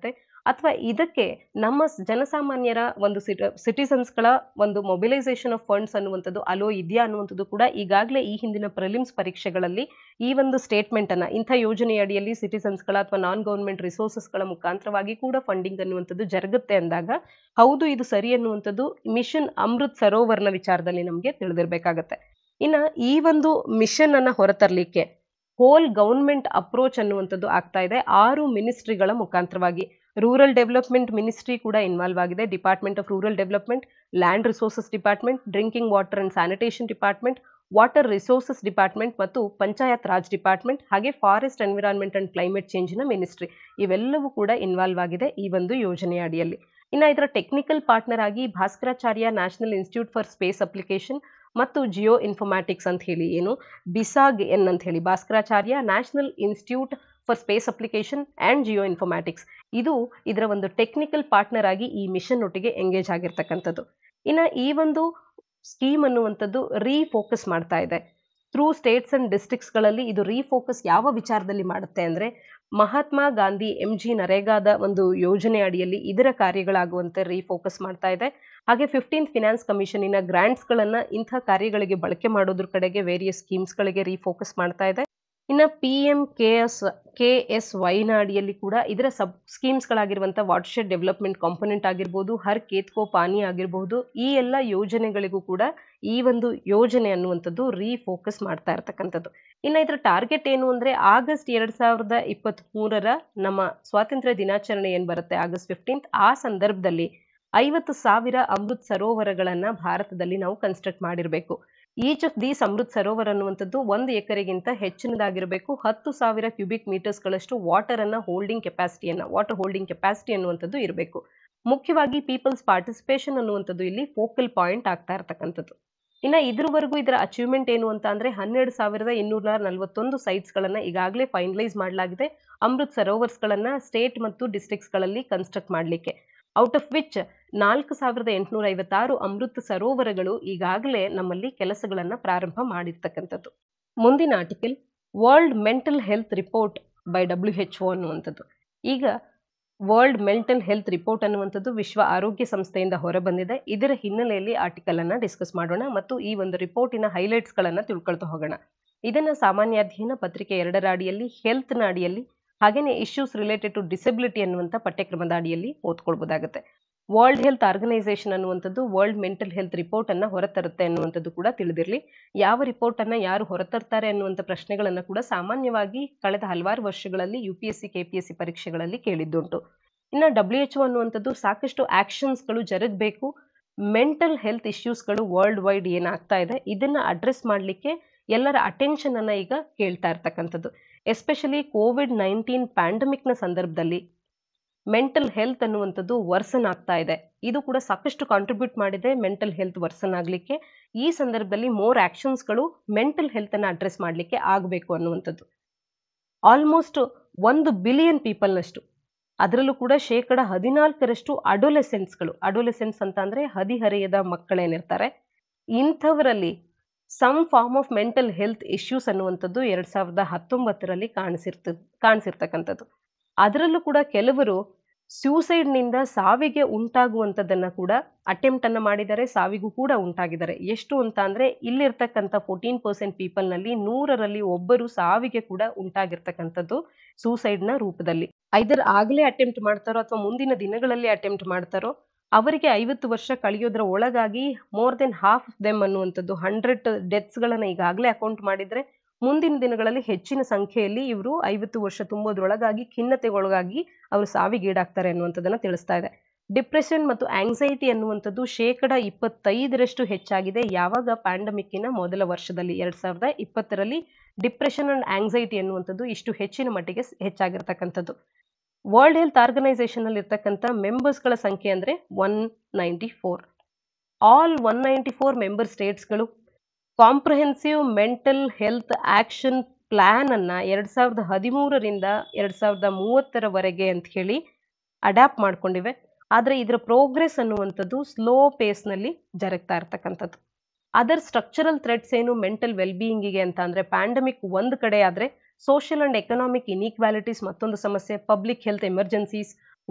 ಅಥವಾ ಇದಕ್ಕೆ ನಮ್ಮ ಜನಸಾಮಾನ್ಯರ ಒಂದು ಸಿಟಿಸನ್ಸ್ಗಳ ಒಂದು ಮೊಬಿಲೈಸೇಷನ್ ಆಫ್ ಫಂಡ್ಸ್ ಅನ್ನುವಂಥದ್ದು ಅಲೋ ಇದೆಯಾ ಅನ್ನುವಂಥದ್ದು ಕೂಡ ಈಗಾಗಲೇ ಈ ಹಿಂದಿನ ಪ್ರಿಲಿಮ್ಸ್ ಪರೀಕ್ಷೆಗಳಲ್ಲಿ ಈ ಒಂದು ಸ್ಟೇಟ್ಮೆಂಟ್ ಅನ್ನ ಇಂಥ ಯೋಜನೆಯ ಅಡಿಯಲ್ಲಿ ಸಿಟಿಸನ್ಸ್ಗಳ ಅಥವಾ ನಾನ್ ಗವರ್ಮೆಂಟ್ ರಿಸೋರ್ಸಸ್ಗಳ ಮುಖಾಂತರವಾಗಿ ಕೂಡ ಫಂಡಿಂಗ್ ಅನ್ನುವಂಥದ್ದು ಜರುಗುತ್ತೆ ಅಂದಾಗ ಹೌದು ಇದು ಸರಿ ಅನ್ನುವಂಥದ್ದು ಮಿಷನ್ ಅಮೃತ್ ಸರೋವರ್ನ ವಿಚಾರದಲ್ಲಿ ನಮಗೆ ತಿಳಿದಿರಬೇಕಾಗತ್ತೆ. ಇನ್ನ ಈ ಒಂದು ಮಿಷನ್ ಅನ್ನ ಹೊರತರಲಿಕ್ಕೆ ಹೋಲ್ ಗವರ್ಮೆಂಟ್ ಅಪ್ರೋಚ್ ಅನ್ನುವಂಥದ್ದು ಆಗ್ತಾ ಇದೆ ಆರು ಮಿನಿಸ್ಟ್ರಿಗಳ ಮುಖಾಂತರವಾಗಿ. ರೂರಲ್ ಡೆವಲಪ್ಮೆಂಟ್ ಮಿನಿಸ್ಟ್ರಿ ಕೂಡ ಇನ್ವಾಲ್ವ್ ಆಗಿದೆ, department of rural development, land resources department, drinking water and sanitation department, water resources department ಮತ್ತು ಪಂಚಾಯತ್ ರಾಜ್ ಡಿಪಾರ್ಟ್ಮೆಂಟ್, ಹಾಗೆ ಫಾರೆಸ್ಟ್ ಎನ್ವಿರಾನ್ಮೆಂಟ್ ಅಂಡ್ ಕ್ಲೈಮೇಟ್ ಚೇಂಜಿನ ಮಿನಿಸ್ಟ್ರಿ ಇವೆಲ್ಲವೂ ಕೂಡ ಇನ್ವಾಲ್ವ್ ಆಗಿದೆ ಈ ಒಂದು ಯೋಜನೆಯ ಅಡಿಯಲ್ಲಿ. ಇನ್ನು ಇದರ ಟೆಕ್ನಿಕಲ್ ಪಾರ್ಟ್ನರ್ ಆಗಿ Bhaskaracharya national institute for space application ಮತ್ತು ಜಿಯೋ ಇನ್ಫಾರ್ಮ್ಯಾಟಿಕ್ಸ್ ಅಂತ ಹೇಳಿ ಏನು ಬಿಸಾಗ್ ಎನ್ ಅಂತ ಹೇಳಿ Bhaskaracharya national institute for space application and geo informatics ಇದು ಇದರ ಒಂದು ಟೆಕ್ನಿಕಲ್ ಪಾರ್ಟ್ನರ್ ಆಗಿ ಈ ಮಿಷನ್ ಒಟ್ಟಿಗೆ ಎಂಗೇಜ್ ಆಗಿರ್ತಕ್ಕಂಥದ್ದು. ಇನ್ನು ಈ ಒಂದು ಸ್ಕೀಮ್ ಅನ್ನುವಂಥದ್ದು ರೀಫೋಕಸ್ ಮಾಡ್ತಾ ಇದೆ ಥ್ರೂ ಸ್ಟೇಟ್ಸ್ ಅಂಡ್ ಡಿಸ್ಟ್ರಿಕ್ಟ್ಸ್ಗಳಲ್ಲಿ. ಇದು ರೀಫೋಕಸ್ ಯಾವ ವಿಚಾರದಲ್ಲಿ ಮಾಡುತ್ತೆ ಅಂದರೆ ಮಹಾತ್ಮ ಗಾಂಧಿ ಎಂ ಜಿ ನರೇಗಾದ ಒಂದು ಯೋಜನೆ ಅಡಿಯಲ್ಲಿ ಇದರ ಕಾರ್ಯಗಳಾಗುವಂತೆ ರೀಫೋಕಸ್ ಮಾಡ್ತಾ ಇದೆ. ಹಾಗೆ ಫಿಫ್ಟೀನ್ತ್ ಫಿನಾನ್ಸ್ ಕಮಿಷನಿನ ಗ್ರಾಂಟ್ಸ್ಗಳನ್ನು ಇಂಥ ಕಾರ್ಯಗಳಿಗೆ ಬಳಕೆ ಮಾಡೋದ್ರ ಕಡೆಗೆ ವೇರಿಯಸ್ ಸ್ಕೀಮ್ಸ್ಗಳಿಗೆ ರೀಫೋಕಸ್ ಮಾಡ್ತಾ ಇದೆ. ಇನ್ನು P M K S K S ವೈನ ಅಡಿಯಲ್ಲಿ ಕೂಡ ಇದರ ಸಬ್ ಸ್ಕೀಮ್ಸ್ಗಳಾಗಿರುವಂಥ ವಾಟರ್ಶೆಡ್ ಡೆವಲಪ್ಮೆಂಟ್ ಕಾಂಪೊನೆಂಟ್ ಆಗಿರ್ಬೋದು, ಹರ್ ಕೇತ್ಕೋ ಪಾನಿ ಆಗಿರಬಹುದು, ಈ ಎಲ್ಲ ಯೋಜನೆಗಳಿಗೂ ಕೂಡ ಈ ಒಂದು ಯೋಜನೆ ಅನ್ನುವಂಥದ್ದು ರೀಫೋಕಸ್ ಮಾಡ್ತಾ ಇರ್ತಕ್ಕಂಥದ್ದು. ಇನ್ನು ಇದರ ಟಾರ್ಗೆಟ್ ಏನು ಅಂದರೆ ಆಗಸ್ಟ್ ಎರಡ್ ಸಾವಿರದ ಇಪ್ಪತ್ತ್ ಮೂರರ ನಮ್ಮ ಸ್ವಾತಂತ್ರ್ಯ ದಿನಾಚರಣೆ ಏನು ಬರುತ್ತೆ ಆಗಸ್ಟ್ ಫಿಫ್ಟೀನ್ತ್ ಆ ಸಂದರ್ಭದಲ್ಲಿ ಐವತ್ತು ಸಾವಿರ ಅಮೃತ್ ಸರೋವರಗಳನ್ನ ಭಾರತದಲ್ಲಿ ನಾವು ಕನ್ಸ್ಟ್ರಕ್ಟ್ ಮಾಡಿರಬೇಕು. Each of these Amrit Sarovar ಅನ್ನುವಂಥದ್ದು ಒಂದು ಎಕರೆಗಿಂತ ಹೆಚ್ಚಿನದಾಗಿರಬೇಕು. ಹತ್ತು ಸಾವಿರ ಕ್ಯೂಬಿಕ್ ಮೀಟರ್ಸ್ಗಳಷ್ಟು ವಾಟರ್ ಅನ್ನ ಹೋಲ್ಡಿಂಗ್ ಕೆಪಾಸಿಟಿಯನ್ನ ವಾಟರ್ ಹೋಲ್ಡಿಂಗ್ ಕೆಪಾಸಿಟಿ ಅನ್ನುವಂಥದ್ದು ಇರಬೇಕು. ಮುಖ್ಯವಾಗಿ ಪೀಪಲ್ಸ್ ಪಾರ್ಟಿಸಿಪೇಷನ್ ಅನ್ನುವಂಥದ್ದು ಇಲ್ಲಿ ಫೋಕಲ್ ಪಾಯಿಂಟ್ ಆಗ್ತಾ ಇರ್ತಕ್ಕಂಥದ್ದು. ಇನ್ನು ಇದ್ರವರೆಗೂ ಇದರ ಅಚೀವ್ಮೆಂಟ್ ಏನು ಅಂತ ಅಂದ್ರೆ ಹನ್ನೆರಡು ಸಾವಿರದ ಇನ್ನೂರ ನಲವತ್ತೊಂದು ಸೈಟ್ಸ್ ಗಳನ್ನ ಈಗಾಗಲೇ ಫೈನಲೈಸ್ ಮಾಡಲಾಗಿದೆ ಅಮೃತ್ ಸರೋವರ್ಸ್ ಗಳನ್ನ ಸ್ಟೇಟ್ ಮತ್ತು ಡಿಸ್ಟ್ರಿಕ್ಟ್ಸ್ ಗಳಲ್ಲಿ ಕನ್ಸ್ಟ್ರಕ್ಟ್ ಮಾಡಲಿಕ್ಕೆ. ಔಟ್ ಆಫ್ ವಿಚ್ ನಾಲ್ಕು ಸಾವಿರದ ಎಂಟುನೂರ ಐವತ್ತಾರು ಅಮೃತ ಸರೋವರಗಳು ಈಗಾಗಲೇ ನಮ್ಮಲ್ಲಿ ಕೆಲಸಗಳನ್ನ ಪ್ರಾರಂಭ ಮಾಡಿರ್ತಕ್ಕಂಥದ್ದು. ಮುಂದಿನ article world mental health report by W H O ಅನ್ನುವಂಥದ್ದು. ಈಗ ವರ್ಲ್ಡ್ ಮೆಂಟಲ್ ಹೆಲ್ತ್ ರಿಪೋರ್ಟ್ ಅನ್ನುವಂಥದ್ದು ವಿಶ್ವ ಆರೋಗ್ಯ ಸಂಸ್ಥೆಯಿಂದ ಹೊರಬಂದಿದೆ. ಇದರ ಹಿನ್ನೆಲೆಯಲ್ಲಿ ಆರ್ಟಿಕಲ್ ಅನ್ನ ಡಿಸ್ಕಸ್ ಮಾಡೋಣ ಮತ್ತು ಈ ಒಂದು ರಿಪೋರ್ಟಿನ ಹೈಲೈಟ್ಸ್ ಗಳನ್ನ ತಿಳ್ಕೊಳ್ತಾ ಹೋಗೋಣ. ಇದನ್ನ ಸಾಮಾನ್ಯ ಅಧ್ಯಯನ ಪತ್ರಿಕೆ ಎರಡರ ಅಡಿಯಲ್ಲಿ ಹೆಲ್ತ್ ನ ಅಡಿಯಲ್ಲಿ ಹಾಗೇನೆ ಇಶ್ಯೂಸ್ ರಿಲೇಟೆಡ್ ಟು ಡಿಸಬಿಲಿಟಿ ಅನ್ನುವಂಥ ಪಠ್ಯಕ್ರಮದ ಅಡಿಯಲ್ಲಿ ಓದ್ಕೊಳ್ಬಹುದಾಗುತ್ತೆ. ವರ್ಲ್ಡ್ ಹೆಲ್ತ್ ಆರ್ಗನೈಸೇಷನ್ ಅನ್ನುವಂಥದ್ದು ವರ್ಲ್ಡ್ ಮೆಂಟಲ್ ಹೆಲ್ತ್ ರಿಪೋರ್ಟ್ ಅನ್ನ ಹೊರತರುತ್ತೆ ಅನ್ನುವಂಥದ್ದು ಕೂಡ ತಿಳಿದಿರಲಿ. ಯಾವ ರಿಪೋರ್ಟ್ ಅನ್ನ ಯಾರು ಹೊರತರ್ತಾರೆ ಅನ್ನುವಂಥ ಪ್ರಶ್ನೆಗಳನ್ನ ಕೂಡ ಸಾಮಾನ್ಯವಾಗಿ ಕಳೆದ ಹಲವಾರು ವರ್ಷಗಳಲ್ಲಿ U P S C K P S C ಪರೀಕ್ಷೆಗಳಲ್ಲಿ ಕೇಳಿದ್ದುಂಟು. ಇನ್ನು ಡಬ್ಲ್ಯೂ ಎಚ್ ಒ ಅನ್ನುವಂಥದ್ದು ಸಾಕಷ್ಟು ಆಕ್ಷನ್ಸ್ಗಳು ಜರುಗಬೇಕು. ಮೆಂಟಲ್ ಹೆಲ್ತ್ ಇಶ್ಯೂಸ್ಗಳು ವರ್ಲ್ಡ್ ವೈಡ್ ಏನಾಗ್ತಾ ಇದೆ ಇದನ್ನ ಅಡ್ರೆಸ್ ಮಾಡಲಿಕ್ಕೆ ಎಲ್ಲರ ಅಟೆನ್ಷನ್ ಅನ್ನ ಈಗ ಕೇಳ್ತಾ ಇರ್ತಕ್ಕಂಥದ್ದು. ಎಸ್ಪೆಷಲಿ ಕೋವಿಡ್ ನೈನ್ಟೀನ್ ಪ್ಯಾಂಡಮಿಕ್ ನ ಸಂದರ್ಭದಲ್ಲಿ ಮೆಂಟಲ್ ಹೆಲ್ತ್ ಅನ್ನುವಂಥದ್ದು ವರ್ಸನ್ ಆಗ್ತಾ ಇದೆ. ಇದು ಕೂಡ ಸಾಕಷ್ಟು ಕಾಂಟ್ರಿಬ್ಯೂಟ್ ಮಾಡಿದೆ ಮೆಂಟಲ್ ಹೆಲ್ತ್ ವರ್ಸನ್ ಆಗ್ಲಿಕ್ಕೆ. ಈ ಸಂದರ್ಭದಲ್ಲಿ ಮೋರ್ ಆಕ್ಷನ್ಸ್ಗಳು ಮೆಂಟಲ್ ಹೆಲ್ತ್ ಅನ್ನ ಅಡ್ರೆಸ್ ಮಾಡಲಿಕ್ಕೆ ಆಗಬೇಕು ಅನ್ನುವಂಥದ್ದು. ಆಲ್ಮೋಸ್ಟ್ ಒಂದು ಬಿಲಿಯನ್ ಪೀಪಲ್ನಷ್ಟು, ಅದರಲ್ಲೂ ಕೂಡ ಶೇಕಡ ಹದಿನಾಲ್ಕರಷ್ಟು ಅಡೋಲೆಸೆನ್ಸ್ಗಳು, ಅಡೋಲೆಸೆನ್ಸ್ ಅಂತ ಅಂದ್ರೆ ಹದಿಹರೆಯದ ಮಕ್ಕಳೇನಿರ್ತಾರೆ, ಇಂಥವರಲ್ಲಿ some form of mental health issues ಅನ್ನುವಂಥದ್ದು ಎರಡ್ ಸಾವಿರದ ಹತ್ತೊಂಬತ್ತರಲ್ಲಿ ಕಾಣಿಸಿರ್ತ ಕಾಣಿಸಿರ್ತಕ್ಕಂಥದ್ದು. ಅದರಲ್ಲೂ ಕೂಡ ಕೆಲವರು ಸ್ಯೂಸೈಡ್ ನಿಂದ ಸಾವಿಗೆ ಉಂಟಾಗುವಂಥದ್ದನ್ನ ಕೂಡ ಅಟೆಂಪ್ಟ್ ಅನ್ನ ಮಾಡಿದ್ದಾರೆ, ಸಾವಿಗೂ ಕೂಡ ಉಂಟಾಗಿದ್ದಾರೆ. ಎಷ್ಟು ಅಂತ ಅಂದ್ರೆ ಇಲ್ಲಿರ್ತಕ್ಕಂಥ ಫೋರ್ಟೀನ್ ಪರ್ಸೆಂಟ್ ಪೀಪಲ್ ನಲ್ಲಿ ನೂರರಲ್ಲಿ ಒಬ್ಬರು ಸಾವಿಗೆ ಕೂಡ ಉಂಟಾಗಿರ್ತಕ್ಕಂಥದ್ದು ಸೂಸೈಡ್ ನ ರೂಪದಲ್ಲಿ. ಐದರ್ ಆಗ್ಲೇ ಅಟೆಂಪ್ಟ್ ಮಾಡ್ತಾರೋ ಅಥವಾ ಮುಂದಿನ ದಿನಗಳಲ್ಲಿ ಅಟೆಂಪ್ಟ್ ಮಾಡ್ತಾರೋ ಅವರಿಗೆ ಐವತ್ತು ವರ್ಷ ಕಳೆಯೋದ್ರ ಒಳಗಾಗಿ more than half of them ಅನ್ನುವಂಥದ್ದು ಹಂಡ್ರೆಡ್ ಡೆತ್ಸ್ ಗಳನ್ನ ಈಗಾಗಲೇ ಅಕೌಂಟ್ ಮಾಡಿದ್ರೆ ಮುಂದಿನ ದಿನಗಳಲ್ಲಿ ಹೆಚ್ಚಿನ ಸಂಖ್ಯೆಯಲ್ಲಿ ಇವರು ಐವತ್ತು ವರ್ಷ ತುಂಬೋದ್ರೊಳಗಾಗಿ ಖಿನ್ನತೆಗೊಳಗಾಗಿ ಅವರು ಸಾವಿಗೀಡಾಗ್ತಾರೆ ಅನ್ನುವಂಥದ್ದನ್ನ ತಿಳಿಸ್ತಾ ಇದೆ. ಡಿಪ್ರೆಷನ್ ಮತ್ತು ಆಂಗ್ಸೈಟಿ ಅನ್ನುವಂಥದ್ದು ಶೇಕಡ ಇಪ್ಪತ್ತೈದರಷ್ಟು ಹೆಚ್ಚಾಗಿದೆ. ಯಾವಾಗ ಪ್ಯಾಂಡಮಿಕ್ಕಿನ ಮೊದಲ ವರ್ಷದಲ್ಲಿ ಎರಡ್ ಸಾವಿರದ ಇಪ್ಪತ್ತರಲ್ಲಿ ಡಿಪ್ರೆಷನ್ ಅಂಡ್ ಆಂಗ್ಸೈಟಿ ಅನ್ನುವಂಥದ್ದು ಇಷ್ಟು ಹೆಚ್ಚಿನ ಮಟ್ಟಿಗೆ ಹೆಚ್ಚಾಗಿರ್ತಕ್ಕಂಥದ್ದು. ವರ್ಲ್ಡ್ ಹೆಲ್ತ್ ಆರ್ಗನೈಸೇಷನ್ ಅಲ್ಲಿ ಇರ್ತಕ್ಕಂಥ ಮೆಂಬರ್ಸ್ಗಳ ಸಂಖ್ಯೆ ಅಂದ್ರೆ one ninety four. All one ninety four member ಸ್ಟೇಟ್ಸ್ಗಳು comprehensive mental health action plan ಅನ್ನ ಎರಡ್ ಸಾವಿರದ ಹದಿಮೂರರಿಂದ ಎರಡ್ ಸಾವಿರದ ಮೂವತ್ತರವರೆಗೆ ಅಂತ ಹೇಳಿ ಅಡ್ಯಾಪ್ಟ್ ಮಾಡ್ಕೊಂಡಿವೆ. ಆದ್ರೆ ಇದರ ಪ್ರೋಗ್ರೆಸ್ ಅನ್ನುವಂಥದ್ದು ಸ್ಲೋ ಪೇಸ್ ನಲ್ಲಿ ಜರುಗ್ತಾ ಇರ್ತಕ್ಕಂಥದ್ದು. ಅದರ್ ಸ್ಟ್ರಕ್ಚರಲ್ ಥ್ರೆಟ್ಸ್ ಏನು ಮೆಂಟಲ್ ವೆಲ್ಬೀಯಿಂಗಿಗೆ ಅಂತ ಅಂದ್ರೆ ಪ್ಯಾಂಡಮಿಕ್ ಒಂದು ಕಡೆ ಆದ್ರೆ ಸೋಷಿಯಲ್ ಅಂಡ್ ಎಕನಾಮಿಕ್ ಇನ್ಇಕ್ವಾಲಿಟೀಸ್ ಮತ್ತೊಂದು ಸಮಸ್ಯೆ, ಪಬ್ಲಿಕ್ ಹೆಲ್ತ್ ಎಮರ್ಜೆನ್ಸೀಸ್,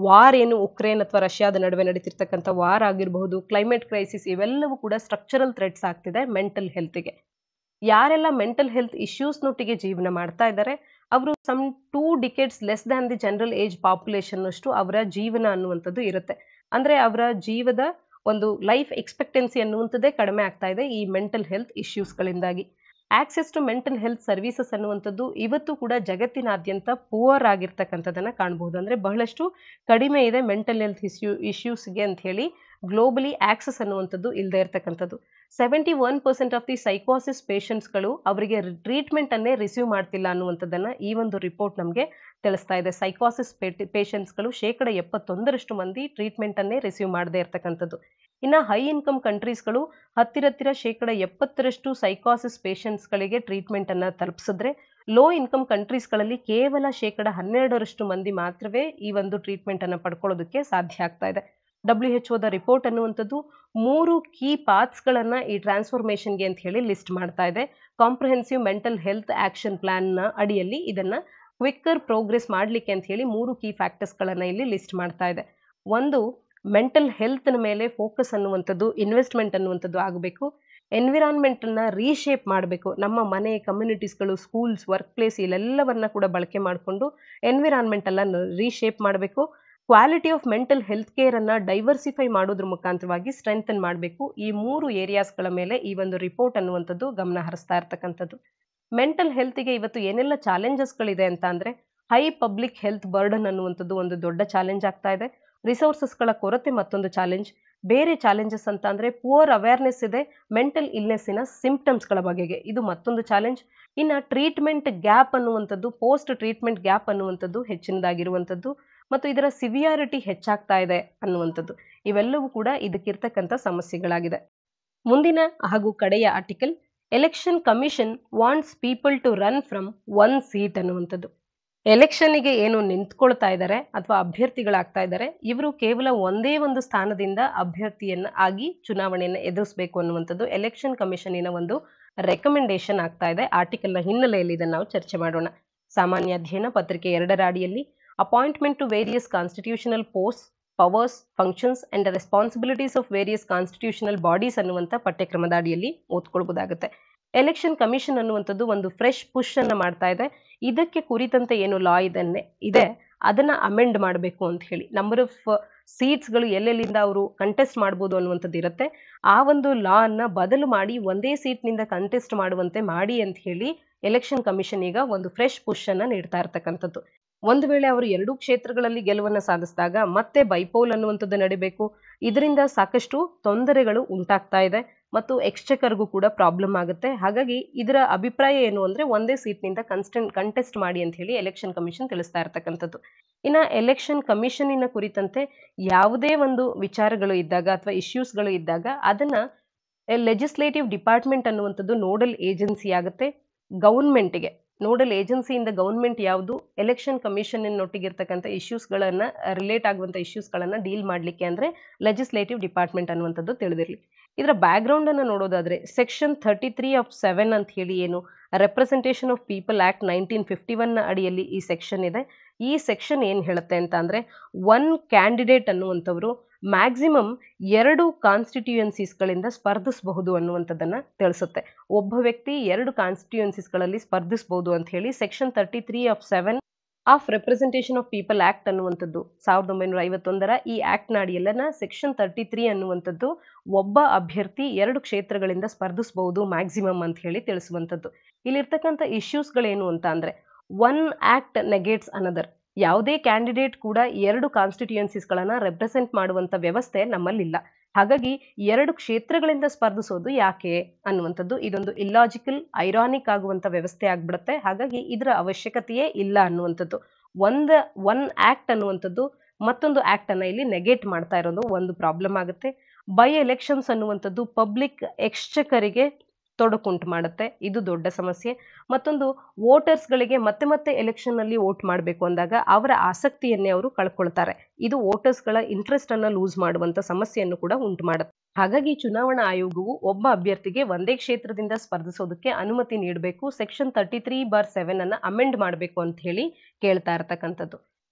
ವಾರ್ ಏನು ಉಕ್ರೇನ್ ಅಥವಾ ರಷ್ಯಾದ ನಡುವೆ ನಡೀತಿರ್ತಕ್ಕಂಥ ವಾರ್ ಆಗಿರಬಹುದು, ಕ್ಲೈಮೇಟ್ ಕ್ರೈಸಿಸ್, ಇವೆಲ್ಲವೂ ಕೂಡ ಸ್ಟ್ರಕ್ಚರಲ್ ಥ್ರೆಟ್ಸ್ ಆಗ್ತಿದೆ ಮೆಂಟಲ್ ಹೆಲ್ತ್ಗೆ. ಯಾರೆಲ್ಲ ಮೆಂಟಲ್ ಹೆಲ್ತ್ ಇಶ್ಯೂಸ್ನೊಟ್ಟಿಗೆ ಜೀವನ ಮಾಡ್ತಾ ಇದ್ದಾರೆ ಅವರು some two decades less than the general age population ಅಷ್ಟು ಅವರ ಜೀವನ ಅನ್ನುವಂಥದ್ದು ಇರುತ್ತೆ. ಅಂದ್ರೆ ಅವರ ಜೀವದ ಒಂದು ಲೈಫ್ ಎಕ್ಸ್ಪೆಕ್ಟೆನ್ಸಿ ಅನ್ನುವಂಥದ್ದೇ ಕಡಿಮೆ ಆಗ್ತಾ ಇದೆ ಈ ಮೆಂಟಲ್ ಹೆಲ್ತ್ ಇಶ್ಯೂಸ್ಗಳಿಂದಾಗಿ. Access to mental health services ಅನ್ನುವಂಥದ್ದು ಇವತ್ತು ಕೂಡ ಜಗತ್ತಿನಾದ್ಯಂತ ಪುವರ್ ಆಗಿರ್ತಕ್ಕಂಥದ್ದನ್ನ ಕಾಣಬಹುದು. ಅಂದ್ರೆ ಬಹಳಷ್ಟು ಕಡಿಮೆ ಇದೆ ಮೆಂಟಲ್ ಹೆಲ್ತ್ ಇಶ್ಯೂ ಇಶ್ಯೂಸ್ಗೆ ಅಂತ ಹೇಳಿ ಗ್ಲೋಬಲಿ ಆಕ್ಸೆಸ್ ಅನ್ನುವಂಥದ್ದು ಇಲ್ಲದೆ ಇರತಕ್ಕಂಥದ್ದು. Seventy one percent of the ಸೈಕೋಸಿಸ್ ಪೇಷಂಟ್ಸ್ಗಳು ಅವರಿಗೆ ಟ್ರೀಟ್ಮೆಂಟ್ ಅನ್ನೇ ರಿಸೀವ್ ಮಾಡ್ತಿಲ್ಲ ಅನ್ನುವಂಥದ್ದನ್ನ ಈ ಒಂದು ರಿಪೋರ್ಟ್ ನಮಗೆ ತಿಳಿಸ್ತಾ ಇದೆ. ಸೈಕೋಸಿಸ್ ಪೇಷಂಟ್ಸ್ಗಳು ಶೇಕಡ ಎಪ್ಪತ್ತೊಂದರಷ್ಟು ಮಂದಿ ಟ್ರೀಟ್ಮೆಂಟ್ ಅನ್ನೇ ರಿಸೀವ್ ಮಾಡದೇ ಇರತಕ್ಕಂಥದ್ದು. ಇನ್ನು ಹೈ ಇನ್ಕಮ್ ಕಂಟ್ರೀಸ್ಗಳು ಹತ್ತಿರತ್ತಿರ ಶೇಕಡ ಎಪ್ಪತ್ತರಷ್ಟು ಸೈಕೋಸಿಸ್ ಪೇಷಂಟ್ಸ್ಗಳಿಗೆ ಟ್ರೀಟ್ಮೆಂಟ್ ಅನ್ನ ತಲುಪಿಸಿದ್ರೆ, ಲೋ ಇನ್ಕಮ್ ಕಂಟ್ರೀಸ್ಗಳಲ್ಲಿ ಕೇವಲ ಶೇಕಡ ಹನ್ನೆರಡರಷ್ಟು ಮಂದಿ ಮಾತ್ರವೇ ಈ ಒಂದು ಟ್ರೀಟ್ಮೆಂಟ್ ಅನ್ನ ಪಡ್ಕೊಳ್ಳೋದಕ್ಕೆ ಸಾಧ್ಯ ಆಗ್ತಾ ಇದೆ. ಡಬ್ಲ್ಯೂ ಎಚ್ ಒದ ರಿಪೋರ್ಟ್ ಅನ್ನುವಂಥದ್ದು ಮೂರು ಕೀ ಪಾತ್ಸ್ಗಳನ್ನ ಈ ಟ್ರಾನ್ಸ್ಫಾರ್ಮೇಷನ್ಗೆ ಅಂತ ಹೇಳಿ ಲಿಸ್ಟ್ ಮಾಡ್ತಾ ಇದೆ. Comprehensive mental health action plan ನ ಅಡಿಯಲ್ಲಿ ಇದನ್ನ ಕ್ವಿಕ್ಕರ್ ಪ್ರೋಗ್ರೆಸ್ ಮಾಡ್ಲಿಕ್ಕೆ ಅಂತ ಹೇಳಿ ಮೂರು ಕೀ ಫ್ಯಾಕ್ಟರ್ಸ್ ಗಳನ್ನ ಇಲ್ಲಿ ಲಿಸ್ಟ್ ಮಾಡ್ತಾ ಇದೆ. ಒಂದು, ಮೆಂಟಲ್ ಹೆಲ್ತ್ ನ ಮೇಲೆ ಫೋಕಸ್ ಅನ್ನುವಂಥದ್ದು, ಇನ್ವೆಸ್ಟ್ಮೆಂಟ್ ಅನ್ನುವಂಥದ್ದು ಆಗಬೇಕು. ಎನ್ವಿರಾನ್ಮೆಂಟ್ ಅನ್ನ ರೀಶೇಪ್ ಮಾಡಬೇಕು. ನಮ್ಮ ಮನೆ, ಕಮ್ಯುನಿಟೀಸ್ಗಳು, ಸ್ಕೂಲ್ಸ್, ವರ್ಕ್ ಪ್ಲೇಸ್ ಇಲ್ಲೆಲ್ಲವನ್ನ ಕೂಡ ಬಳಕೆ ಮಾಡಿಕೊಂಡು ಎನ್ವಿರಾನ್ಮೆಂಟ್ ಅನ್ನ ರೀಶೇಪ್ ಮಾಡಬೇಕು. Quality of mental health care ಅನ್ನ ಡೈವರ್ಸಿಫೈ ಮಾಡೋದ್ರ ಮುಖಾಂತರವಾಗಿ ಸ್ಟ್ರೆಂಥನ್ ಮಾಡಬೇಕು. ಈ ಮೂರು ಏರಿಯಾಸ್ಗಳ ಮೇಲೆ ಈ ಒಂದು ರಿಪೋರ್ಟ್ ಅನ್ನುವಂಥದ್ದು ಗಮನ ಹರಿಸ್ತಾ ಇರ್ತಕ್ಕಂಥದ್ದು. ಮೆಂಟಲ್ ಹೆಲ್ತ್ಗೆ ಇವತ್ತು ಏನೆಲ್ಲ ಚಾಲೆಂಜಸ್ಗಳಿದೆ ಅಂತ ಅಂದ್ರೆ, ಹೈ ಪಬ್ಲಿಕ್ ಹೆಲ್ತ್ ಬರ್ಡನ್ ಅನ್ನುವಂಥದ್ದು ಒಂದು ದೊಡ್ಡ ಚಾಲೆಂಜ್ ಆಗ್ತಾ ಇದೆ. ರಿಸೋರ್ಸಸ್ಗಳ ಕೊರತೆ ಮತ್ತೊಂದು ಚಾಲೆಂಜ್. ಬೇರೆ ಚಾಲೆಂಜಸ್ ಅಂತ ಅಂದ್ರೆ ಪುವರ್ ಅವೇರ್ನೆಸ್ ಇದೆ ಮೆಂಟಲ್ ಇಲ್ನೆಸ್ಸಿನ ಸಿಂಪ್ಟಮ್ಸ್ಗಳ ಬಗೆಗೆ, ಇದು ಮತ್ತೊಂದು ಚಾಲೆಂಜ್. ಇನ್ನು ಟ್ರೀಟ್ಮೆಂಟ್ ಗ್ಯಾಪ್ ಅನ್ನುವಂಥದ್ದು, ಪೋಸ್ಟ್ ಟ್ರೀಟ್ಮೆಂಟ್ ಗ್ಯಾಪ್ ಅನ್ನುವಂಥದ್ದು ಹೆಚ್ಚಿನದಾಗಿರುವಂಥದ್ದು ಮತ್ತು ಇದರ ಸಿವಿಯಾರಿಟಿ ಹೆಚ್ಚಾಗ್ತಾ ಇದೆ ಅನ್ನುವಂಥದ್ದು, ಇವೆಲ್ಲವೂ ಕೂಡ ಇದಕ್ಕಿರ್ತಕ್ಕಂಥ ಸಮಸ್ಯೆಗಳಾಗಿದೆ. ಮುಂದಿನ ಹಾಗೂ ಕಡೆಯ article, election commission wants people to run from one seat ಅನ್ನುವಂಥದ್ದು. ಎಲೆಕ್ಷನ್ಗೆ ಏನು ನಿಂತ್ಕೊಳ್ತಾ ಇದ್ದಾರೆ ಅಥವಾ ಅಭ್ಯರ್ಥಿಗಳಾಗ್ತಾ ಇದ್ದಾರೆ, ಇವರು ಕೇವಲ ಒಂದೇ ಒಂದು ಸ್ಥಾನದಿಂದ ಅಭ್ಯರ್ಥಿಯನ್ನ ಆಗಿ ಚುನಾವಣೆಯನ್ನು ಎದುರಿಸಬೇಕು ಅನ್ನುವಂಥದ್ದು ಎಲೆಕ್ಷನ್ ಕಮಿಷನಿನ ಒಂದು ರೆಕಮೆಂಡೇಶನ್ ಆಗ್ತಾ ಇದೆ. ಆರ್ಟಿಕಲ್ನ ಹಿನ್ನೆಲೆಯಲ್ಲಿ ಇದನ್ನು ನಾವು ಚರ್ಚೆ ಮಾಡೋಣ. ಸಾಮಾನ್ಯ ಅಧ್ಯಯನ ಪತ್ರಿಕೆ ಎರಡರ ಅಡಿಯಲ್ಲಿ appointment to various constitutional post, powers, functions and responsibilities of various constitutional bodies ಅನ್ನುವಂಥ ಪಠ್ಯಕ್ರಮದ ಅಡಿಯಲ್ಲಿ ಓದ್ಕೊಳ್ಬಹುದಾಗುತ್ತೆ. ಎಲೆಕ್ಷನ್ ಕಮಿಷನ್ ಅನ್ನುವಂಥದ್ದು ಒಂದು ಫ್ರೆಶ್ ಪುಷ್ ಅನ್ನ ಮಾಡ್ತಾ ಇದೆ. ಇದಕ್ಕೆ ಕುರಿತಂತೆ ಏನು ಲಾ ಇದನ್ನೇ ಇದೆ ಅದನ್ನ ಅಮೆಂಡ್ ಮಾಡಬೇಕು ಅಂತ ಹೇಳಿ, ನಂಬರ್ ಆಫ್ ಸೀಟ್ಸ್ಗಳು ಎಲ್ಲೆಲ್ಲಿಂದ ಅವರು ಕಂಟೆಸ್ಟ್ ಮಾಡ್ಬೋದು ಅನ್ನುವಂಥದ್ದು ಇರುತ್ತೆ. ಆ ಒಂದು ಲಾ ಅನ್ನ ಬದಲು ಮಾಡಿ ಒಂದೇ ಸೀಟ್ನಿಂದ ಕಂಟೆಸ್ಟ್ ಮಾಡುವಂತೆ ಮಾಡಿ ಅಂತ ಹೇಳಿ ಎಲೆಕ್ಷನ್ ಕಮಿಷನ್ ಈಗ ಒಂದು ಫ್ರೆಶ್ ಪುಷ್ ಅನ್ನ ನೀಡ್ತಾ ಇರ್ತಕ್ಕಂಥದ್ದು. ಒಂದು ವೇಳೆ ಅವರು ಎರಡೂ ಕ್ಷೇತ್ರಗಳಲ್ಲಿ ಗೆಲುವನ್ನ ಸಾಧಿಸಿದಾಗ ಮತ್ತೆ ಬೈಪೋಲ್ ಅನ್ನುವಂಥದ್ದು ನಡಿಬೇಕು. ಇದರಿಂದ ಸಾಕಷ್ಟು ತೊಂದರೆಗಳು ಉಂಟಾಗ್ತಾ ಇದೆ ಮತ್ತು ಎಕ್ಸ್ಚೆಕರ್ಗೂ ಕೂಡ ಪ್ರಾಬ್ಲಮ್ ಆಗುತ್ತೆ. ಹಾಗಾಗಿ ಇದರ ಅಭಿಪ್ರಾಯ ಏನು ಅಂದ್ರೆ ಒಂದೇ ಸೀಟ್ನಿಂದ ಕನ್ಸ್ಟೆಂಟ್ ಕಂಟೆಸ್ಟ್ ಮಾಡಿ ಅಂತ ಹೇಳಿ ಎಲೆಕ್ಷನ್ ಕಮಿಷನ್ ತಿಳಿಸ್ತಾ ಇರ್ತಕ್ಕಂಥದ್ದು. ಇನ್ನ ಎಲೆಕ್ಷನ್ ಕಮಿಷನಿನ ಕುರಿತಂತೆ ಯಾವುದೇ ಒಂದು ವಿಚಾರಗಳು ಇದ್ದಾಗ ಅಥವಾ ಇಶ್ಯೂಸ್ಗಳು ಇದ್ದಾಗ ಅದನ್ನ ಲೆಜಿಸ್ಲೇಟಿವ್ ಡಿಪಾರ್ಟ್ಮೆಂಟ್ ಅನ್ನುವಂಥದ್ದು ನೋಡಲ್ ಏಜೆನ್ಸಿ ಆಗುತ್ತೆ. ಗೌರ್ಮೆಂಟ್ಗೆ ನೋಡಲ್ ಏಜೆನ್ಸಿಯಿಂದ ಗೌರ್ಮೆಂಟ್ ಯಾವುದು ಎಲೆಕ್ಷನ್ ಕಮಿಷನ್ ನೊಟ್ಟಿಗಿರ್ತಕ್ಕಂಥ ಇಶ್ಯೂಸ್ಗಳನ್ನ ರಿಲೇಟ್ ಆಗುವಂಥ ಇಶ್ಯೂಸ್ಗಳನ್ನ ಡೀಲ್ ಮಾಡಲಿಕ್ಕೆ ಅಂದ್ರೆ ಲೆಜಿಸ್ಲೇಟಿವ್ ಡಿಪಾರ್ಟ್ಮೆಂಟ್ ಅನ್ನುವಂಥದ್ದು ತಿಳಿದಿರಲಿ. ಇದರ ಬ್ಯಾಕ್ ಗ್ರೌಂಡ್ ಅನ್ನು ನೋಡೋದಾದ್ರೆ section thirty three of seven ಅಂತ ಹೇಳಿ ಏನು representation of people act nineteen fifty one ನ ಅಡಿಯಲ್ಲಿ ಈ ಸೆಕ್ಷನ್ ಇದೆ. ಈ ಸೆಕ್ಷನ್ ಏನ್ ಹೇಳುತ್ತೆ ಅಂತ ಅಂದ್ರೆ ಒನ್ ಕ್ಯಾಂಡಿಡೇಟ್ ಅನ್ನುವಂಥವ್ರು ಮ್ಯಾಕ್ಸಿಮಮ್ ಎರಡು ಕಾನ್ಸ್ಟಿಟ್ಯೂಯನ್ಸೀಸ್ಗಳಿಂದ ಸ್ಪರ್ಧಿಸಬಹುದು ಅನ್ನುವಂಥದ್ದನ್ನ ತಿಳಿಸುತ್ತೆ. ಒಬ್ಬ ವ್ಯಕ್ತಿ ಎರಡು ಕಾನ್ಸ್ಟಿಟ್ಯೂಯನ್ಸೀಸ್ಗಳಲ್ಲಿ ಸ್ಪರ್ಧಿಸಬಹುದು ಅಂತ ಹೇಳಿ section thirty three of seven of representation of people act ಅನ್ನುವಂಥದ್ದು ಸಾವಿರದ ಒಂಬೈನೂರ ಐವತ್ತೊಂದರ ಈ ಆಕ್ಟ್ ನ ಅಡಿಯಲ್ಲನ ಸೆಕ್ಷನ್ ತರ್ಟಿ ತ್ರೀ ಅನ್ನುವಂಥದ್ದು ಒಬ್ಬ ಅಭ್ಯರ್ಥಿ ಎರಡು ಕ್ಷೇತ್ರಗಳಿಂದ ಸ್ಪರ್ಧಿಸಬಹುದು ಮ್ಯಾಕ್ಸಿಮಮ್ ಅಂತ ಹೇಳಿ ತಿಳಿಸುವಂಥದ್ದು. ಇಲ್ಲಿರ್ತಕ್ಕಂಥ ಇಶ್ಯೂಸ್ಗಳೇನು ಅಂತ ಅಂದ್ರೆ ಒನ್ ಆಕ್ಟ್ ನೆಗೇಟ್ಸ್ ಅನದರ್. ಯಾವುದೇ ಕ್ಯಾಂಡಿಡೇಟ್ ಕೂಡ ಎರಡು ಕಾನ್ಸ್ಟಿಟ್ಯೂಯನ್ಸೀಸ್ಗಳನ್ನ ರೆಪ್ರೆಸೆಂಟ್ ಮಾಡುವಂತ ವ್ಯವಸ್ಥೆ ನಮ್ಮಲ್ಲಿಲ್ಲ. ಹಾಗಾಗಿ ಎರಡು ಕ್ಷೇತ್ರಗಳಿಂದ ಸ್ಪರ್ಧಿಸೋದು ಯಾಕೆ ಅನ್ನುವಂಥದ್ದು ಇದೊಂದು ಇಲ್ಲಾಜಿಕಲ್ ಐರಾನಿಕ್ ಆಗುವಂತ ವ್ಯವಸ್ಥೆ ಆಗ್ಬಿಡುತ್ತೆ. ಹಾಗಾಗಿ ಇದರ ಅವಶ್ಯಕತೆಯೇ ಇಲ್ಲ ಅನ್ನುವಂಥದ್ದು. ಒಂದ ಒನ್ ಆಕ್ಟ್ ಅನ್ನುವಂಥದ್ದು ಮತ್ತೊಂದು ಆಕ್ಟ್ ಅನ್ನ ಇಲ್ಲಿ ನೆಗೆಟ್ ಮಾಡ್ತಾ ಇರೋದು ಒಂದು ಪ್ರಾಬ್ಲಮ್ ಆಗುತ್ತೆ. ಬೈ ಎಲೆಕ್ಷನ್ಸ್ ಅನ್ನುವಂಥದ್ದು ಪಬ್ಲಿಕ್ ಎಕ್ಸ್ಚೆಕರಿಗೆ ತೊಡಕುಂಟು ಮಾಡುತ್ತೆ, ಇದು ದೊಡ್ಡ ಸಮಸ್ಯೆ. ಮತ್ತೊಂದು ವೋಟರ್ಸ್ಗಳಿಗೆ ಮತ್ತೆ ಮತ್ತೆ ಎಲೆಕ್ಷನ್ ನಲ್ಲಿ ವೋಟ್ ಮಾಡಬೇಕು ಅಂದಾಗ ಅವರ ಆಸಕ್ತಿಯನ್ನೇ ಅವರು ಕಳ್ಕೊಳ್ತಾರೆ. ಇದು ವೋಟರ್ಸ್ಗಳ ಇಂಟ್ರೆಸ್ಟ್ ಅನ್ನ ಲೂಸ್ ಮಾಡುವಂತ ಸಮಸ್ಯೆಯನ್ನು ಕೂಡ ಉಂಟು ಮಾಡುತ್ತೆ. ಹಾಗಾಗಿ ಚುನಾವಣಾ ಆಯೋಗವು ಒಬ್ಬ ಅಭ್ಯರ್ಥಿಗೆ ಒಂದೇ ಕ್ಷೇತ್ರದಿಂದ ಸ್ಪರ್ಧಿಸೋದಕ್ಕೆ ಅನುಮತಿ ನೀಡಬೇಕು, section thirty three bar seven ಅನ್ನ ಅಮೆಂಡ್ ಮಾಡಬೇಕು ಅಂತ ಹೇಳಿ ಕೇಳ್ತಾ ಇರ್ತಕ್ಕಂಥದ್ದು.